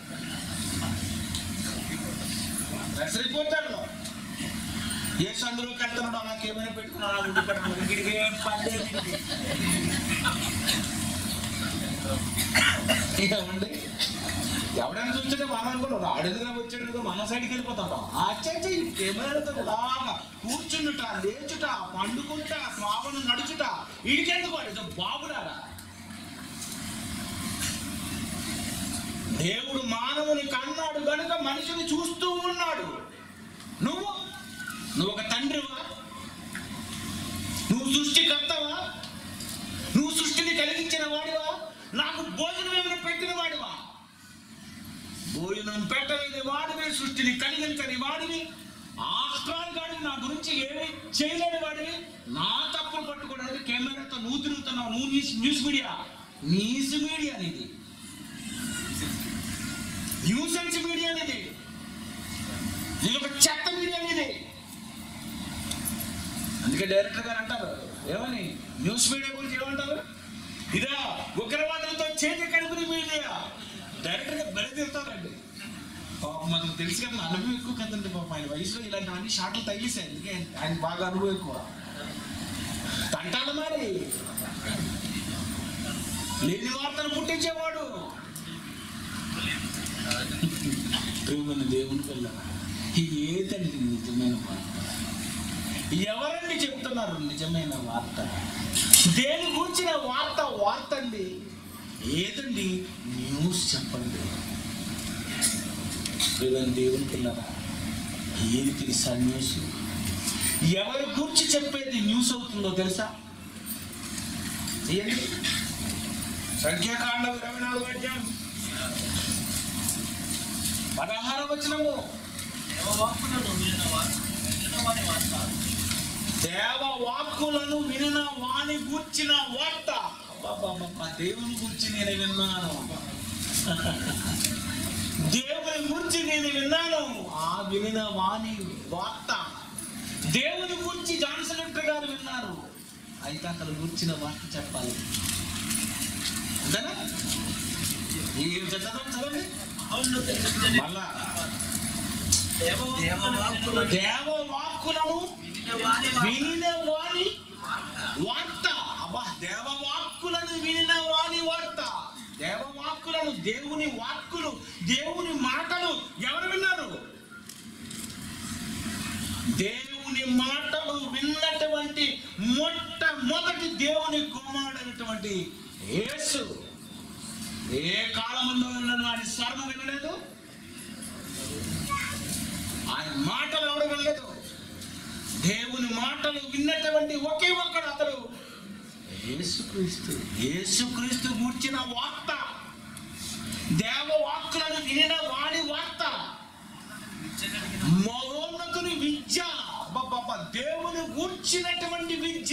ప్రెస్ రిపోర్టర్లు. ఏ సందులో కడుతున్నాడు అలా కెమెరా పెట్టుకున్నాడు. ఏమండి, ఎవడైనా చూస్తే మనం అనుకున్నాం అడుగుగా వచ్చాడు మన సైడ్కి వెళ్ళిపోతాం. అచ్చ ఈ కెమెరాలతో ఇలాగా కూర్చుండుట, లేచుట, పండుకుంటా, స్వాపను నడుచుట, వీడికెందుకు వాడు బాబుడారా? దేవుడు మానవుని కన్నాడు కనుక మనిషిని చూస్తూ ఉన్నాడు. నువ్వు ఒక తండ్రివా? నువ్వు సృష్టికర్తవా? నువ్వు సృష్టిని కలిగించిన వాడివా? నాకు భోజనం ఏమైనా పెట్టిన వాడివా? భోజనం పెట్టలేని వాడివి, సృష్టిని కలిగించని వాడివి, ఆస్ట్రాల్ నా గురించి ఏమీ చేయలేని వాడివి. నా తప్పులు పట్టుకోవడానికి కెమెరాతో నువ్వు తిరుగుతున్నావు. నువ్వు న్యూస్ మీడియా అనేది, న్యూసెన్స్ మీడియా అనేది, ఇది ఒక చెత్త మీడియా అనేది. అందుకే డైరెక్టర్ గారు అంటారు ఏమని, న్యూస్ మీడియా గురించి ఏమంటారు? ఇదా ఉగ్రవాదంతో చేతి కడుపుని మీడియా. డైరెక్టర్ గారు బలి తిరుగుతారండి. పాపం మనకు తెలుసు కదా, అనుభవం ఎక్కువ కదండి. పాపం ఆయన వయసులో ఇలాంటివన్నీ షాట్లు తగిలిసాయి. అందుకే ఆయన బాగా అనుభవం ఎక్కువ. తంటాల మరి లేని వార్తలు పుట్టించేవాడు. దేవుని పిల్ల ఏదండి నిజమైన వార్త? ఎవరండి చెప్తున్నారు నిజమైన వార్త? దేని గురించిన వార్త అండి? ఏదండి? న్యూస్ చెప్పండి. దేవుని పిల్లరా, ఏది తెలుసా న్యూస్? ఎవరి గురించి చెప్పేది న్యూస్ అవుతుందో తెలుసా? సంఖ్యాకాండం 24వ అధ్యాయం 16వ వచనము. దేవ వాక్కులను వినిన వాని గూర్చిన వార్త. దేవుని గురించి నేను విన్నాను, దేవుని గురించి నేను విన్నాను. ఆ వినిన వాణి వార్త. దేవుని గురించి జాన్సన్ గారు విన్నారు, అయితే అతను గురించిన వార్త చెప్పాలి. అంతేనా? ఏం చదవడం చదవండి మళ్ళా. దేవ వాక్కులను వినిన వాణి వార్త. అబ్బా, దేవ వాక్కులను వినిన వాణి వార్త. దేవ వాక్కులను, దేవుని వాక్కులు, దేవుని మాటలు ఎవరు విన్నారు? దేవుని మాటలు విన్నటువంటి మొట్టమొదటి దేవుని కుమారుడైనటువంటి యేసు. ఏ కాలంలో ఉన్నను ఆయన స్వరం వినలేదు, ఆయన మాటలు ఎవరు వినలేదు. దేవుని మాటలు విన్నటువంటి ఒకే ఒక్కడు అతడు యేసుక్రీస్తు. యేసుక్రీస్తు గూర్చిన వార్త, దేవ వాక్కులను వినిన వాడి వార్త, మహోన్నతుని విద్య. దేవుని గూర్చినటువంటి విద్య.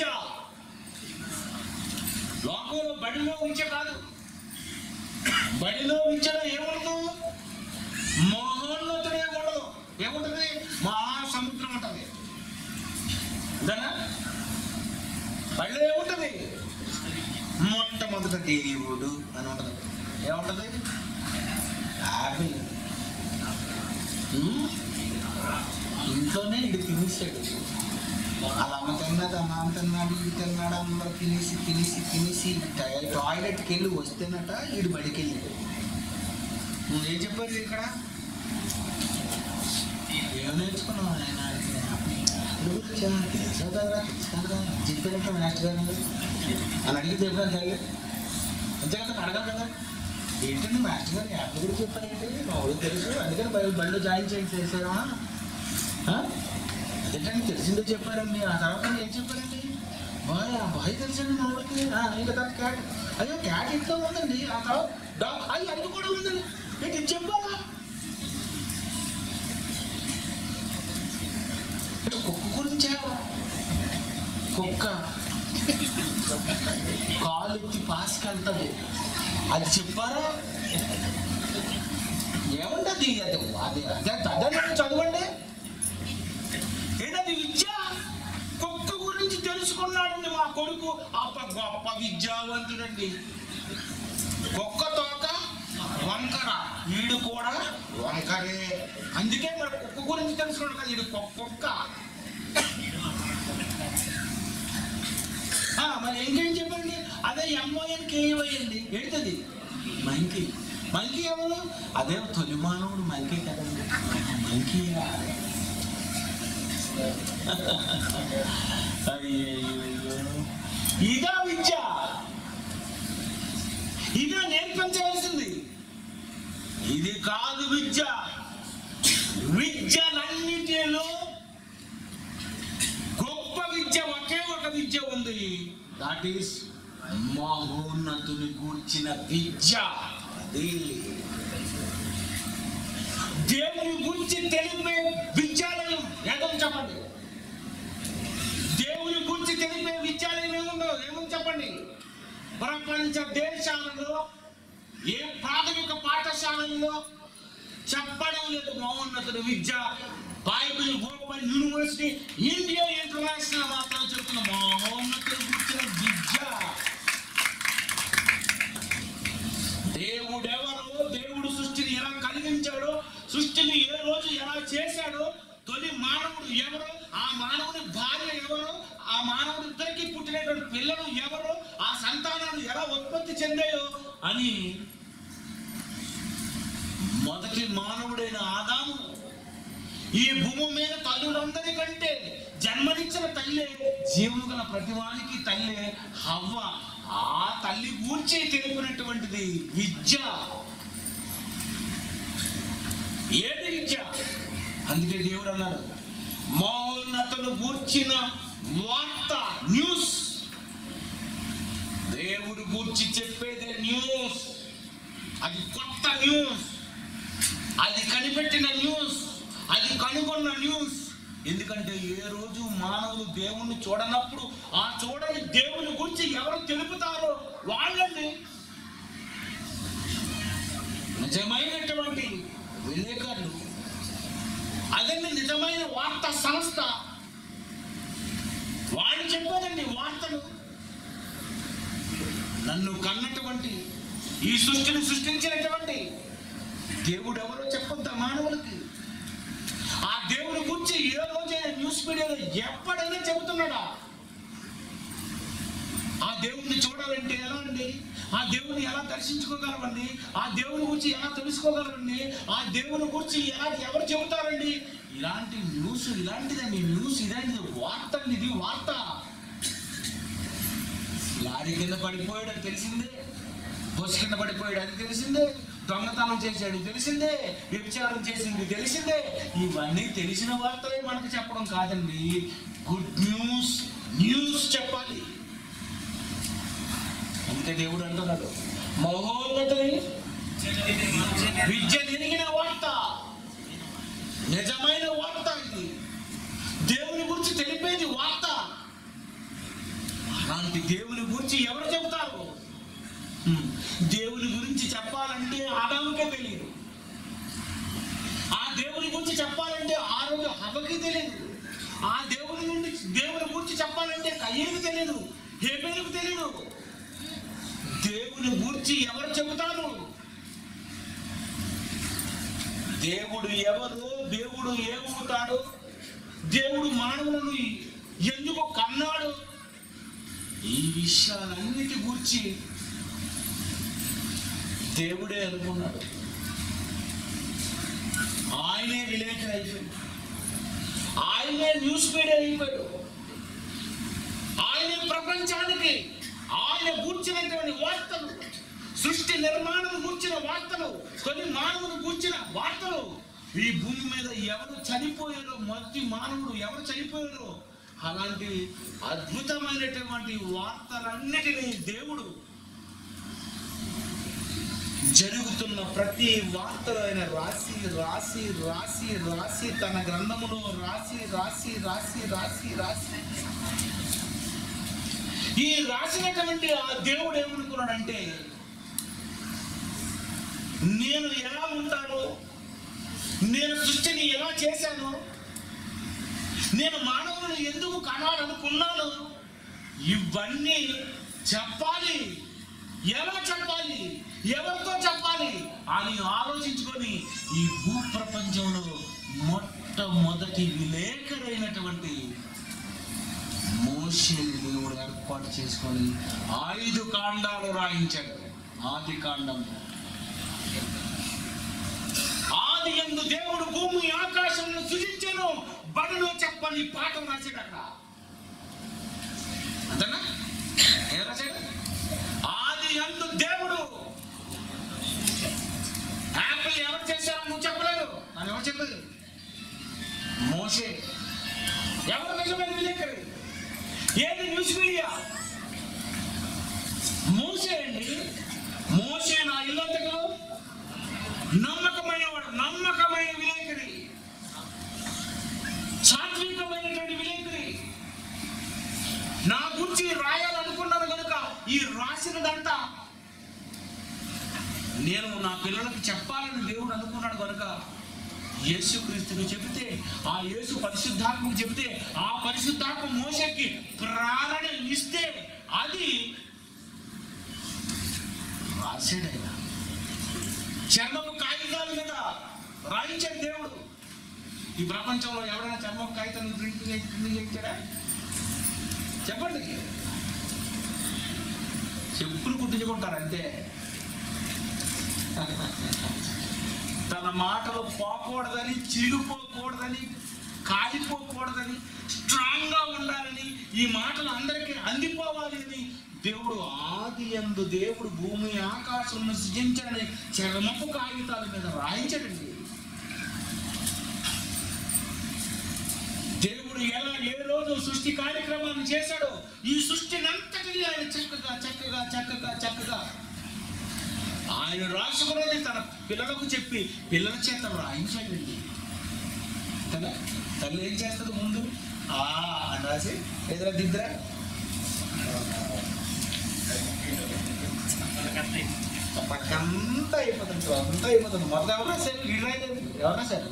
లోకంలో బడిలో విద్య కాదు, బడిలో విద్యలో ఏముండదు, మహోన్నతుడే ఉండదు. ఏముంటది? మహాసముద్రం ఉంటుంది. అంతేనా? బడిలో ఏముంటది? మొట్టమొదట దేవుడు అని ఉంటది. ఏముంటది? ఆపిల్. ఇంట్లోనే ఇది తినేసాడు. అలా అమ్మ తిన్నది, అమ్మ తిన్నాడు, ఇది తిన్నాడు, అందరూ తినేసి టాయిలెట్కి వెళ్ళి వస్తేనట వీడు బడికి వెళ్ళాడు. నువ్వేం చెప్పారు ఇక్కడ? ఏం నేర్చుకున్నావు ఆయన? తెలుసు కదా చెప్పారంటే మాస్టర్ గారు అని అడిగితే చెప్పాను సరే. అంతే కదా, అడగాలి కదా. ఏంటండి మాస్టర్ గారు యాప్ల గురించి చెప్పారంటే మాకు తెలుసు, అందుకని బడిలో జాయిన్ చేయండి చేశారా? అదేంటండి తెలిసిందో చెప్పారండి. ఆ తర్వాత ఏం చెప్పారండి? బాయ్ తెలుసండి మా ఊరికి. ఇంకా తర్వాత క్యాట్. అయ్యో క్యాట్ ఇంట్లో ఉందండి. ఆ తర్వాత డాగ్. అయ్యి అది కూడా ఉందండి. ఏంటి చెప్పారా? కుక్క గురించి. కుక్క కాలు ఎత్తి పాసుకెళ్తుంది, అది చెప్పారా? ఏముంటది అది? అదే అదే చదవండి. ఏంటది విద్య? కుక్క గురించి తెలుసుకున్నాడండి మా కొడుకు. గొప్ప విద్యావంతుడండి. కుక్క తోక వంకర, వీడు కూడా వంకరే. అందుకే మరి కుక్క గురించి తెలుసుకున్నాడు కదా వీడు కుక్క. మరి ఇంకేం చెప్పండి? అదే MONKEY అండి. ఏంటది? మంకీ. మంకీ ఎవరు? అదే తొలి మానవుడు మంకీ కదండి. మంకీ. ఇదా విద్య? ఇదే నేర్పించవలసింది. ఇది కాదు విద్య. విద్యలన్నిటిలో గొప్ప విద్య ఒకే ఒక విద్య ఉంది. దట్ ఈస్ మహోన్నతుని గూర్చిన విద్య. అది దేవుని గురించి తెలిపే విద్యాలయం ఏదో చెప్పండి. దేవుని గురించి తెలిపే విద్యాలయం ఏముంది చెప్పండి? ప్రపంచ దేశాలలో ఏ ప్రాథమిక పాఠశాలలో చెప్పడం లేదు మహోన్నతుడి విద్య. Bible open university India international మాత్రం చెప్తున్న మహోన్నతుడి గురించిన విద్య. దేవుడెవరో, దేవుడు సృష్టిని ఎలా కలిగించాడో, సృష్టిని ఏ రోజు ఎలా చేశాడో, తొలి మానవుడు ఎవరో, ఆ మానవుని భార్య ఎవరో, ఆ మానవుడి ఇద్దరికి పుట్టినటువంటి పిల్లలు ఎవరో, ఆ సంతానాలు ఎలా ఉత్పత్తి చెందాయో అని మొదటి మానవుడైన ఆదాము, ఈ భూమి మీద తల్లులందరికంటే జన్మనిచ్చిన తల్లే, జీవులు గల ప్రతివానికి తల్లే హవ్వ. ఆ తల్లి గూర్చి తెలిపినటువంటిది విద్య. ఏది విద్య? అందుకే దేవుడు అన్నాడు మహోన్నతులు గూర్చిన వార్త, న్యూస్. దేవుడు గూర్చి చెప్పేదే న్యూస్. అది కొత్త న్యూస్, అది కనిపెట్టిన న్యూస్, అది కనుగొన్న న్యూస్. ఎందుకంటే ఏ రోజు మానవులు దేవుణ్ణి చూడనప్పుడు ఆ చూడని దేవుని గురించి ఎవరు తెలుపుతారో వాళ్ళని నిజమైనటువంటి విలేకరులు, అదండి నిజమైన వార్తా సంస్థ. వాళ్ళు చెప్పారండి వార్తలు. నన్ను కన్నటువంటి, ఈ సృష్టిని సృష్టించినటువంటి దేవుడు ఎవరో చెప్పొద్దా మానవులకి? ఆ దేవుని గురించి ఏ రోజైనా న్యూస్ మీడియాలో ఎప్పుడైనా చెబుతున్నాడా? ఆ దేవుణ్ణి చూడాలంటే ఎలా అండి? ఆ దేవుని ఎలా దర్శించుకోగలమండి? ఆ దేవుని గురించి ఎలా తెలుసుకోగలమండి? ఆ దేవుని గురించి ఎలా ఎవరు చెబుతారండి? ఇలాంటి న్యూస్, ఇలాంటిదండి న్యూస్, ఇలాంటిది వార్త అండి. ఇది వార్త. లారీ కింద పడిపోయాడు అది తెలిసిందే, బస్సు కింద పడిపోయాడు అది తెలిసిందే, దొంగతనం చేశాడు తెలిసిందే, వ్యభిచారం చేసింది తెలిసిందే. ఇవన్నీ తెలిసిన వార్తలే మనకు చెప్పడం కాదండి. గుడ్ న్యూస్, న్యూస్ చెప్పాలి. అంతే దేవుడు అంటున్నాడు, మహోన్నతుని విద్య తిరిగిన వార్త, నిజమైన వార్త. ఇది దేవుని గురించి తెలిపేది వార్త. అలాంటి దేవుని గురించి ఎవరు చెబుతారు? దేవుని గురించి చెప్పాలంటే ఆదాముకే తెలియదు. ఆ దేవుని గురించి చెప్పాలంటే ఆ రోజు హవ్వకి తెలియదు. ఆ దేవుని గురించి చెప్పాలంటే కయ్యనికి తెలియదు, హేబేలుకు తెలియదు. దేవుని గురించి ఎవరు చెబుతారు? దేవుడు ఎవరు, దేవుడు ఏమవుతాడు, దేవుడు మానవులను ఎందుకు కన్నాడు, ఈ విషయాలన్నిటి గురించి దేవుడే అనుకున్నాడు. ఆయనే విలేకరి అయిపోయాడు, ఆయనే న్యూస్ మీడియా అయిపోయాడు. ఆయనే ప్రపంచానికి ఆయన గూర్చినటువంటి వార్తలు, సృష్టి నిర్మాణం గూర్చిన వార్తలు, కొన్ని మానవులు గూర్చిన వార్తలు, ఈ భూమి మీద ఎవరు చనిపోయారో, మొదటి మానవుడు ఎవరు చనిపోయారో అలాంటి అద్భుతమైనటువంటి వార్తలన్నిటినీ దేవుడు జరుగుతున్న ప్రతి వార్తలో ఆయన రాసి రాసి రాసి రాసి తన గ్రంథములో రాసి రాసి రాసి రాసి రాసి ఈ రాసినటువంటి ఆ దేవుడు ఏమనుకున్నాడంటే, నేను ఎలా ఉంటాను, నేను సృష్టిని ఎలా చేశాను, నేను మానవులను ఎందుకు కనాలనుకున్నాను, ఇవన్నీ చెప్పాలి. ఎలా చెప్పాలి, ఎవరితో చెప్పాలి అని ఆలోచించుకొని ఈ భూప్రపంచంలో మొట్టమొదటి విలేకరైనటువంటి మోషేని దేవుడు ఏర్పాటు చేసుకొని 5 కాండాలు రాయించాడు. ఆది కాండం, ఆది యందు దేవుడు భూమి ఆకాశంలో సృజించెను, బడిలో చెప్పని పాఠం రాశాడు అక్కడ. అంతేనా? ఏం రాశాడు? ఆది యందు దేవుడు. యాపిల్ ఎవరు చేశారు నువ్వు చెప్పలేదు, అని ఎవరు చెప్పలేదు? మోషే. ఎవరు నిజమైన విలేకరి? ఏది న్యూస్ మీడియా? మోషే అండి. మోషే నా ఇల్లంతకు నమ్మకమైన వాడు, నమ్మకమైన విలేకరి, సాత్వికమైనటువంటి విలేకరి. నా గురించి రాయాలనుకున్నాను కనుక ఈ రాసినదంతా నేను నా పిల్లలకు చెప్పాలని దేవుడు అనుకున్నాడు కనుక యేసుక్రీస్తుకు చెబితే, ఆ యేసు పరిశుద్ధాత్మకు చెబితే, ఆ పరిశుద్ధాత్మ మోషేకి ప్రేరణ ఇస్తే అది రాశాడైనా. చర్మపు కాగితాల మీద రాయించాడు దేవుడు. ఈ ప్రపంచంలో ఎవరైనా చర్మపు కాగితాలను ప్రింట్ చేయించాడా? చెప్పండి. చెప్పులు కుట్టించుకుంటారు అంతే. తన మాటలు పోకూడదని, చిరిగిపోకూడదని, కాలిపోకూడదని, స్ట్రాంగ్ గా ఉండాలని, ఈ మాటలు అందరికీ అందిపోవాలి అని దేవుడు ఆది యందు దేవుడు భూమి ఆకాశం సృజించాలని చర్మపు కాగితాల మీద రాయించాడండి. దేవుడు ఎలా ఏ రోజు సృష్టి కార్యక్రమాన్ని చేశాడో ఈ సృష్టిని అంతటినీ ఆయన చక్కగా చక్కగా చక్కగా చక్కగా ఆయన రాసుకున్నది తన పిల్లలకు చెప్పి పిల్లల చేత రాయించండి. కదా తల్లి ఏం చేస్తుంది ముందు అని రాసి ఎదురా దిద్దరా పక్కంతా అయిపోతుంది, అంతా అయిపోతుంది. మొదలు ఎవరు రాశారు? వీడు రాయలేదు. ఎవరు రాశారు?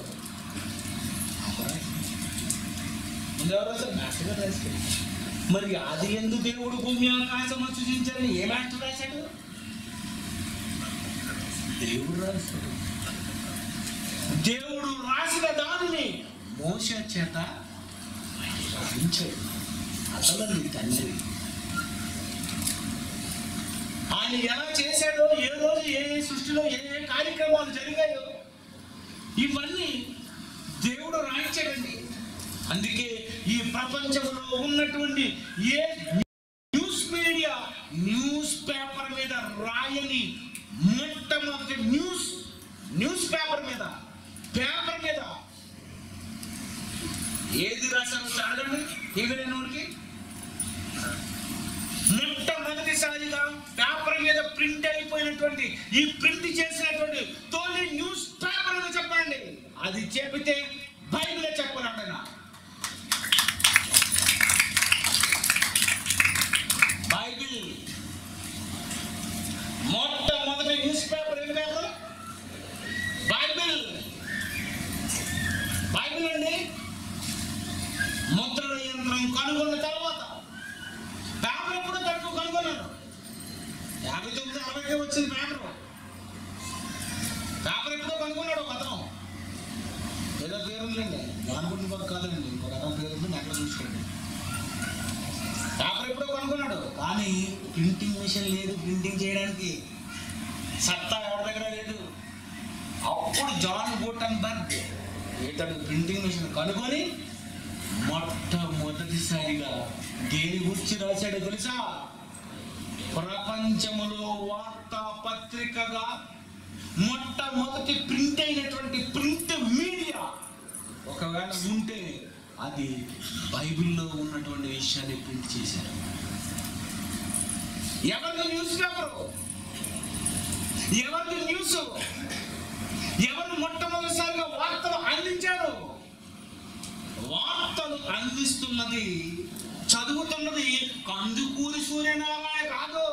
ముందు ఎవరు రాశారు? మాస్టర్ గారు రాశారు. మరి అది ఎందుకు దేవుడు భూమి ఆకాశం సృజించారని ఏ మాస్టర్ రాశాడు? దేవుడు రాశాడు. దేవుడు రాసిన దానిని మోషే చేత రాయించాడు. అసలు తండ్రి ఆయన ఎలా చేశాడో, ఏ రోజు ఏ సృష్టిలో ఏ ఏ కార్యక్రమాలు జరిగాయో ఇవన్నీ దేవుడు రాయించాడండి. అందుకే ఈ ప్రపంచంలో ఉన్నటువంటి ఏ న్యూస్ మీడియా న్యూస్ పేపర్ మీద రాయని మొట్టమొదటి న్యూస్ పేపర్ మీద ఏది రాశారో చాలండి. టీవీలోకి మొట్టమొదటిసారిగా పేపర్ మీద ప్రింట్ అయిపోయినటువంటి ఈ ప్రింట్ చేసినటువంటి తొలి న్యూస్ పేపర్ అని చెప్పండి. అది చెబితే బైబిల్ చెప్పాలంటున్నా. బైబిల్ మొట్టమొదటి న్యూస్ పేపర్ ఏం పేపర్? బైబిల్ అండి. ముద్రణ యంత్రం కనుగొన్న తర్వాత పేపర్ ఎప్పుడో కనుగొన్నాను. 59, 60 వచ్చింది పేపర్ ఎప్పుడో కనుగొన్నాడు ఒక అతను. ఏదో పేరుందండి, అనుకుంటున్న కాదండి, ఇంకొక అతను పేరుంది, ఎక్కడ చూసుకోండి. పేపర్ ఎప్పుడో కనుగొన్నాడు, కానీ ప్రింటింగ్ మిషన్ లేదు. ప్రింటింగ్ చేయడానికి సత్తా ఎవరి దగ్గర లేదు. అప్పుడు జాన్ గూటన్బర్గ్ ఇతడు ప్రింటింగ్ మిషన్ కనుగొని మొట్టమొదటిసారిగా దేని గురించి రాశాడో తెలుసా? ప్రపంచంలో వార్తాపత్రికగా మొట్టమొదటి ప్రింట్ అయినటువంటి ప్రింట్ మీడియా ఒకవేళ ఉంటే అది బైబిల్లో ఉన్నటువంటి విషయాన్ని ప్రింట్ చేశారు. ఎవరిది న్యూస్ పేపరు? ఎవరిది న్యూస్? ఎవరు మొట్టమొదటిసారిగా వార్తలు అందించారు? వార్తలు అందిస్తున్నది, చదువుతున్నది కందుకూరి సూర్యనారాయణ కాదు.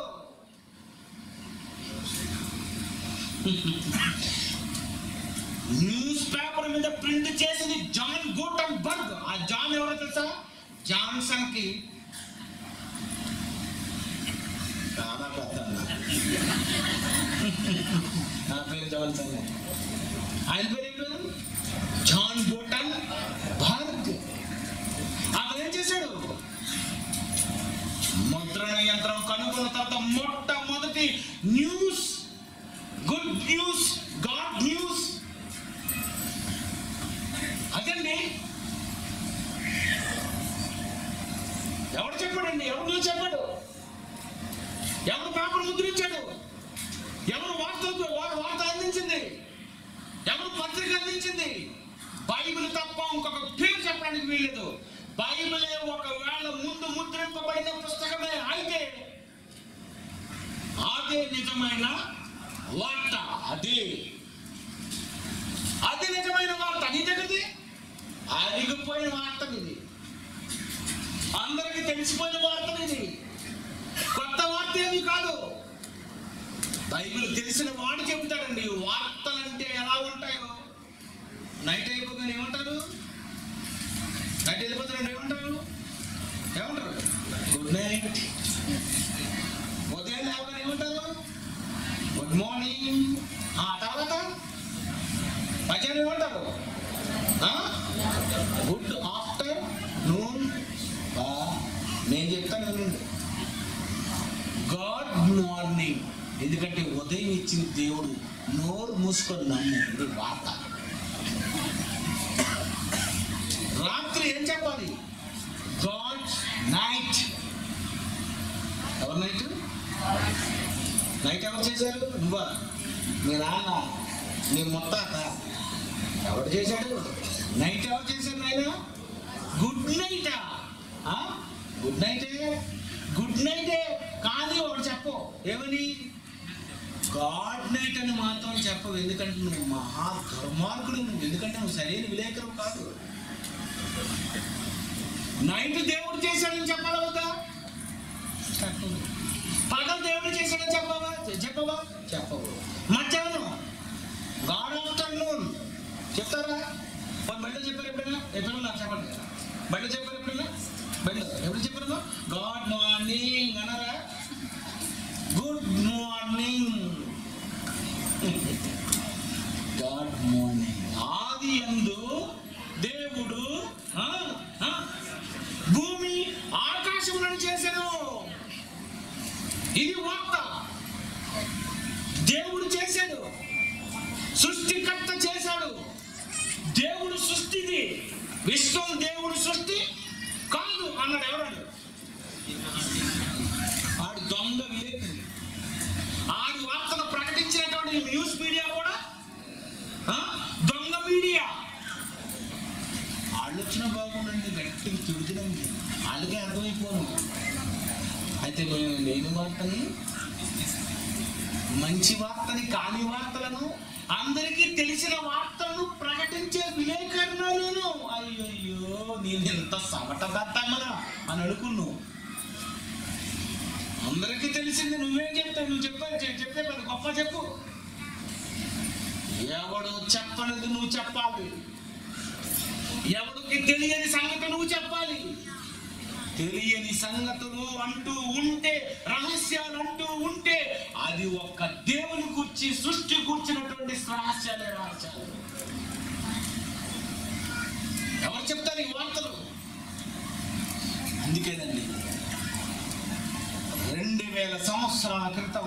న్యూస్ పేపర్ మీద ప్రింట్ చేసింది జాన్ గూటన్బర్గ్. ఆ జాన్ ఎవరో తెలుసా? జాన్సన్ కి నా పేరు జాన్సన్. ఆయన పేరు ఏం పేరు? John Gutenberg. అతను ఏం చేశాడు? ముద్రణ యంత్రం కనుగొన్న తర్వాత మొట్టమొదటి news, good news, god news అదండి. ఎవరు చెప్పాడండి? ఎవరు న్యూస్ చెప్పాడు? ఎవరు పేపర్ ముద్రించాడు? ఎవరు వార్త అందించింది? ఎవరు పత్రిక అందించింది? బైబిల్ తప్ప ఇంకొక పేరు చెప్పడానికి వీల్లేదు. బైబిల్ ఒకవేళ ముందు ముద్రింపబడిన పుస్తకమే అయితే అదే నిజమైన వార్త. అదే నిజమైన వార్త. నిజంగా అరిగిపోయిన వార్త ఇది, అందరికి తెలిసిపోయిన వార్త ఇది, కొత్త వార్త ఏమి కాదు. బైబిల్ తెలిసిన వాడు చెబుతాడండి. వార్తలు అంటే ఎలా ఉంటాయో. నైట్ అయిపోతుంది ఏమంటారు? నైట్ వెళ్ళిపోతారండి ఏమంటారు? Good night. ఉదయం లేవగానే ఏమంటారు? Good morning. ఆ తర్వాత మధ్యాహ్నం ఏమంటారు? Good afternoon. నేను చెప్తాను గాడ్ మార్నింగ్. ఎందుకంటే ఉదయం ఇచ్చిన దేవుడు. నోరు మూసుకొని నమ్ము, ఇది వార్త. రాత్రి ఏం చెప్పాలి? God night. ఎవరు నైట్? నైట్ ఎవరు చేశారు? నువ్వా? మీ నాన్న? నీ ముత్తాత? ఎవరు చేశాడు నైట్? ఎవరు చేశారు నాయన? గుడ్ నైటా? గుడ్ నైటే. గుడ్ నైటే కానీ ఒకటి చెప్పు. ఏమని? గాడ్ నైట్ అని మాత్రం చెప్పవు, ఎందుకంటే నువ్వు మహా దుర్మార్గుడు, నువ్వు ఎందుకంటే నువ్వు సరైన విలేకరు కాదు. నైట్ దేవుడు చేశాడని చెప్పాలా వద్దా? చెప్పవు. పగలు దేవుడు చేశాడని చెప్పవా? చెప్పవు. మధ్యాహ్నం గాడ్ ఆఫ్టర్నూన్ చెప్తారా? బయట చెప్పారు ఎప్పుడైనా నాకు చెప్పండి. బయట చెప్పారు ఎప్పుడైనా? ఎప్పుడు చెప్పారు? గాడ్ మార్నింగ్ అనరా? Good morning. God morning. ఆది యందు దేవుడు భూమి ఆకాశములను చేశాను. ఇది వార్త. దేవుడు చేశాడు, సృష్టికర్త చేశాడు. దేవుడు సృష్టిది, విశ్వం దేవుడు సృష్టి కాదు అన్నాడు. ఎవరాడు? ఆడు దొంగ విలేకరి. ఆడి వార్తను ప్రకటించినటువంటి న్యూస్ మీడియా కూడా దొంగ మీడియా. వాళ్ళు వచ్చిన బాగుండండి, గట్టిగా తిడుతునండి, వాళ్ళకే అర్థమైపోను. అయితే మేము లేని వార్తని, మంచి వార్తని, కాని వార్తలను, అందరికీ తెలిసిన వార్తలను ప్రకటించే విలేకరునా నేను? అయ్యయ్యో, నేను ఎంత సమటదత్తమ్మనా అని అనుకున్నావు. అందరికీ తెలిసింది నువ్వేం చెప్తావు? నువ్వు చెప్తే పెద్ద గొప్ప చెప్పు. ఎవడు చెప్పనిది నువ్వు చెప్పాలి. ఎవడికి తెలియని సంగతి నువ్వు చెప్పాలి. తెలియని సంగతులు అంటూ ఉంటే, రహస్యాలు అంటూ ఉంటే, అది ఒక్క దేవుని గురించి, సృష్టి కూర్చున్నటువంటి రహస్యాలే. రహస్యాలు ఎవరు చెప్తారు ఈ వార్తలు? అందుకేనండి 2000 సంవత్సరాల క్రితం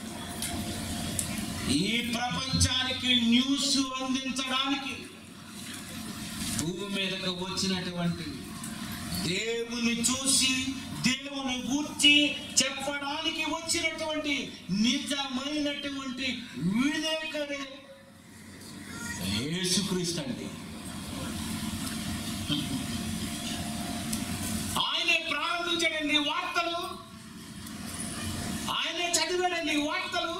ఈ ప్రపంచానికి న్యూస్ అందించడానికి భూమి మీదకు వచ్చినటువంటి, దేవుని చూసి దేవుని గూర్చి చెప్పడానికి వచ్చినటువంటి నిజమైనటువంటి విలేకరే యేసుక్రీస్తు అండి. ఆయనే ప్రారంభించాడండి వార్తలు, ఆయనే చదివాడండి వార్తలు.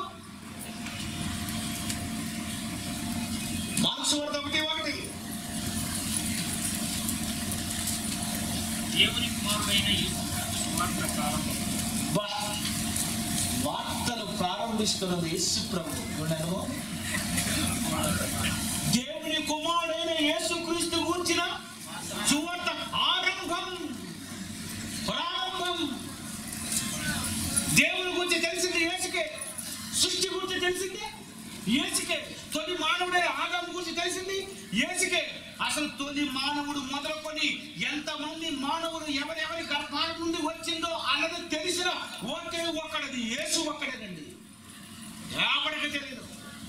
మార్క్స్ వార్త 1:1 దేవుని కుమారుడైన వార్తలు ప్రారంభిస్తున్నది యేసు ప్రభు. దేవుని కుమారుడైన యేసుక్రీస్తు గురించిన సువార్త ఆరంభం, ప్రారంభం. దేవుని గురించి తెలిసింది యేసుకే, సృష్టి గురించి తెలిసింది యేసుకే, తొలి మానవుడైన ఆదాము గురించి తెలిసింది యేసుకే. అసలు తొలి మానవుడు మొదలుకొని ఎంతమంది మానవుడు ఎవరెవరి గర్భాల నుండి వచ్చిందో అన్నది తెలిసిన ఒకే ఒక్కడది యేసు ఒక్కడేనండి. ఎవరికి తెలియదు.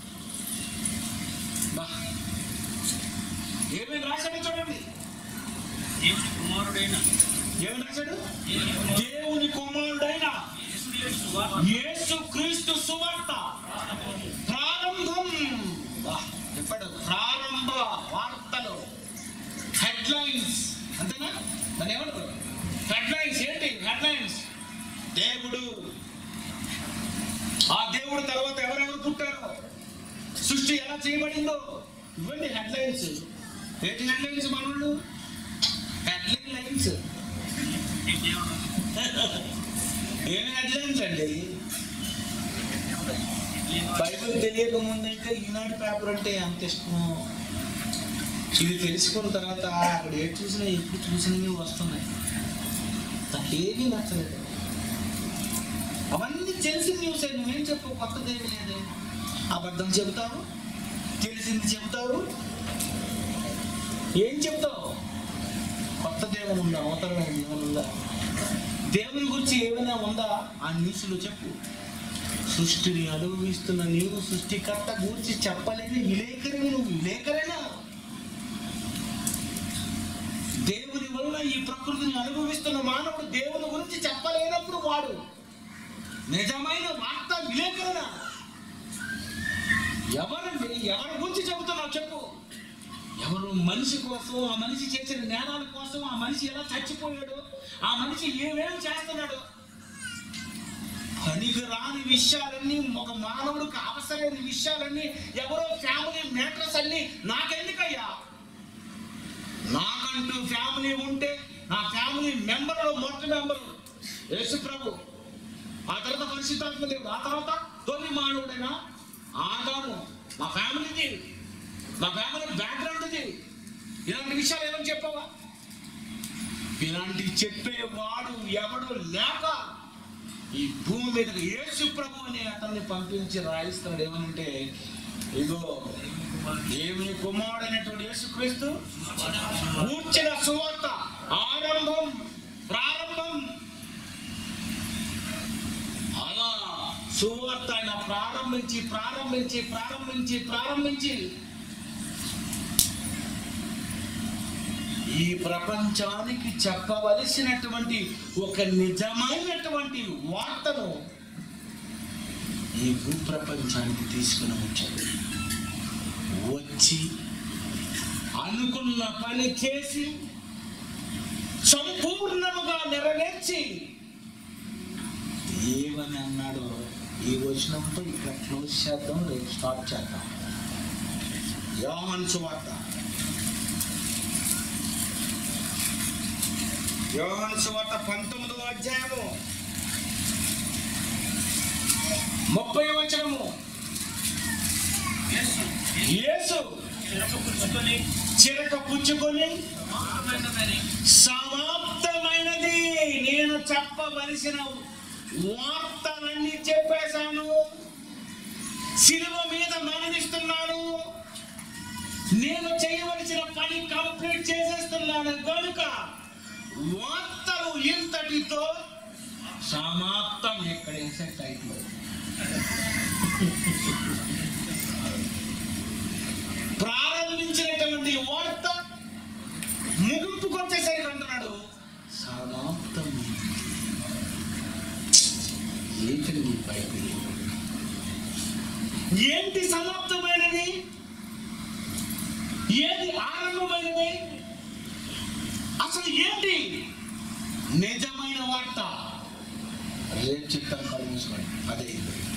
ఏమేమి రాశాడు చూడండి. దేవుని కుమారుడైన, ఏమని రాశాడు? దేవుని కుమారుడైన యేసుక్రీస్తు సువార్త ప్రారంభం. చెప్పాడు, ప్రారంభ వార్తలు, హెడ్లైన్స్. అంతేనా? దాన్ని ఏమంటారు? హెడ్లైన్స్. ఏంటి హెడ్లైన్స్? దేవుడు, ఆ దేవుడు తర్వాత ఎవరెవరు పుట్టారో, సృష్టి ఎలా చేయబడిందో, ఇవ్వండి హెడ్లైన్స్. ఏంటి హెడ్లైన్స్? మనోళ్ళు హెడ్లైన్ లైన్స్. ఏమి హెడ్లైన్స్ అండి? బైబిల్ తెలియక ముందైతే ఈనాడు పేపర్ అంటే ఎంత ఇష్టమో, ఇది తెలుసుకున్న తర్వాత అక్కడ ఏది చూసినా ఎప్పుడు చూసినవి వస్తున్నాయి. నాకేమీ నచ్చలేదు. అవన్నీ తెలిసిన న్యూస్. నువ్వేం చెప్పు, కొత్తది ఏమి లేదు. అబద్ధం చెబుతావు, తెలిసింది చెబుతావు. ఏం చెప్తావు? కొత్త దేవుడు ఉందా? అవతరమైన దేవుడు ఉందా? దేవుని గురించి ఏమైనా ఉందా? ఆ న్యూస్లో చెప్పు. సృష్టిని అనుభవిస్తున్న నీవు సృష్టికర్త గురించి చెప్పలేని విలేకరి. నువ్వు విలేకరేనా? దేవుని వల్ల ఈ ప్రకృతిని అనుభవిస్తున్న మానవుడు దేవుని గురించి చెప్పలేనప్పుడు వాడు నిజమైన వార్త విలేకరేనా? ఎవరండి? ఎవరి గురించి చెబుతున్నావు చెప్పు. ఎవరు? మనిషి కోసం, ఆ మనిషి చేసిన నేరాల కోసం, ఆ మనిషి ఎలా చచ్చిపోయాడు, ఆ మనిషి ఏమేమి చేస్తున్నాడు, పనికి రాని విషయాలన్నీ, ఒక మానవుడికి అవసరమైన విషయాలన్నీ, ఎవరో ఫ్యామిలీ మ్యాటర్స్ అన్ని నాకెందుకయ్యా? నాకంటూ ఫ్యామిలీ ఉంటే, నా ఫ్యామిలీ మెంబర్లో మొదటి మెంబర్ యేసు ప్రభు, ఆ తర్వాత పరిశుద్ధాత్మ దేవుడు, ఆ తర్వాత తొలి మానవుడైనా ఆదాము. మా ఫ్యామిలీది, మా ఫ్యామిలీ బ్యాక్గ్రౌండ్ది. ఇలాంటి విషయాలు ఏమని చెప్పవా? ఇలాంటివి చెప్పేవాడు ఎవడు లేక ఈ భూమి మీదకి యేసు ప్రభు అని అతన్ని పంపించి రాయిస్తాడు. ఏమనంటే, ఇగో దేవుని కుమారుడైనటువంటి యేసుక్రీస్తు కూర్చిన సువార్త ప్రారంభం. అలా సువార్త ఆయన ప్రారంభించి ఈ ప్రపంచానికి చెప్పవలసినటువంటి ఒక నిజమైనటువంటి వార్తను ఈ భూప్రపంచానికి తీసుకుని వచ్చి అనుకున్న పని చేసి సంపూర్ణముగా నెరవేర్చి ఏమని అన్నాడో ఈ వచనంతో ఇక్కడ క్లోజ్ చేద్దాం, రేపు స్టార్ట్ చేద్దాం. యోహాను సువార్త 19వ అధ్యాయము 30వ వచనము. యేసు చిరక పుచ్చుకొని సమాప్తమైనది, నేను చెప్పవలసిన వార్తలన్నీ చెప్పేశాను, శిలువ మీద మరణిస్తున్నాను, నేను చేయవలసిన పని కంప్లీట్ చేసేస్తున్నాను కనుక వార్తలు ఇంతటితో సమాప్తం. ఎక్కడ వేసే టైటిల్ ప్రారంభించినటువంటి వార్త ముగింపుకు వచ్చేసరికి అంటున్నాడు సమాప్తం. ఏంటి బైబిల్? ఏంటి సమాప్తమైనది? ఏది ఆరంభమైనది? అసలు ఏంటి నిజమైన వార్త? రేపు చెప్తాను, కలుసుకోండి. అదే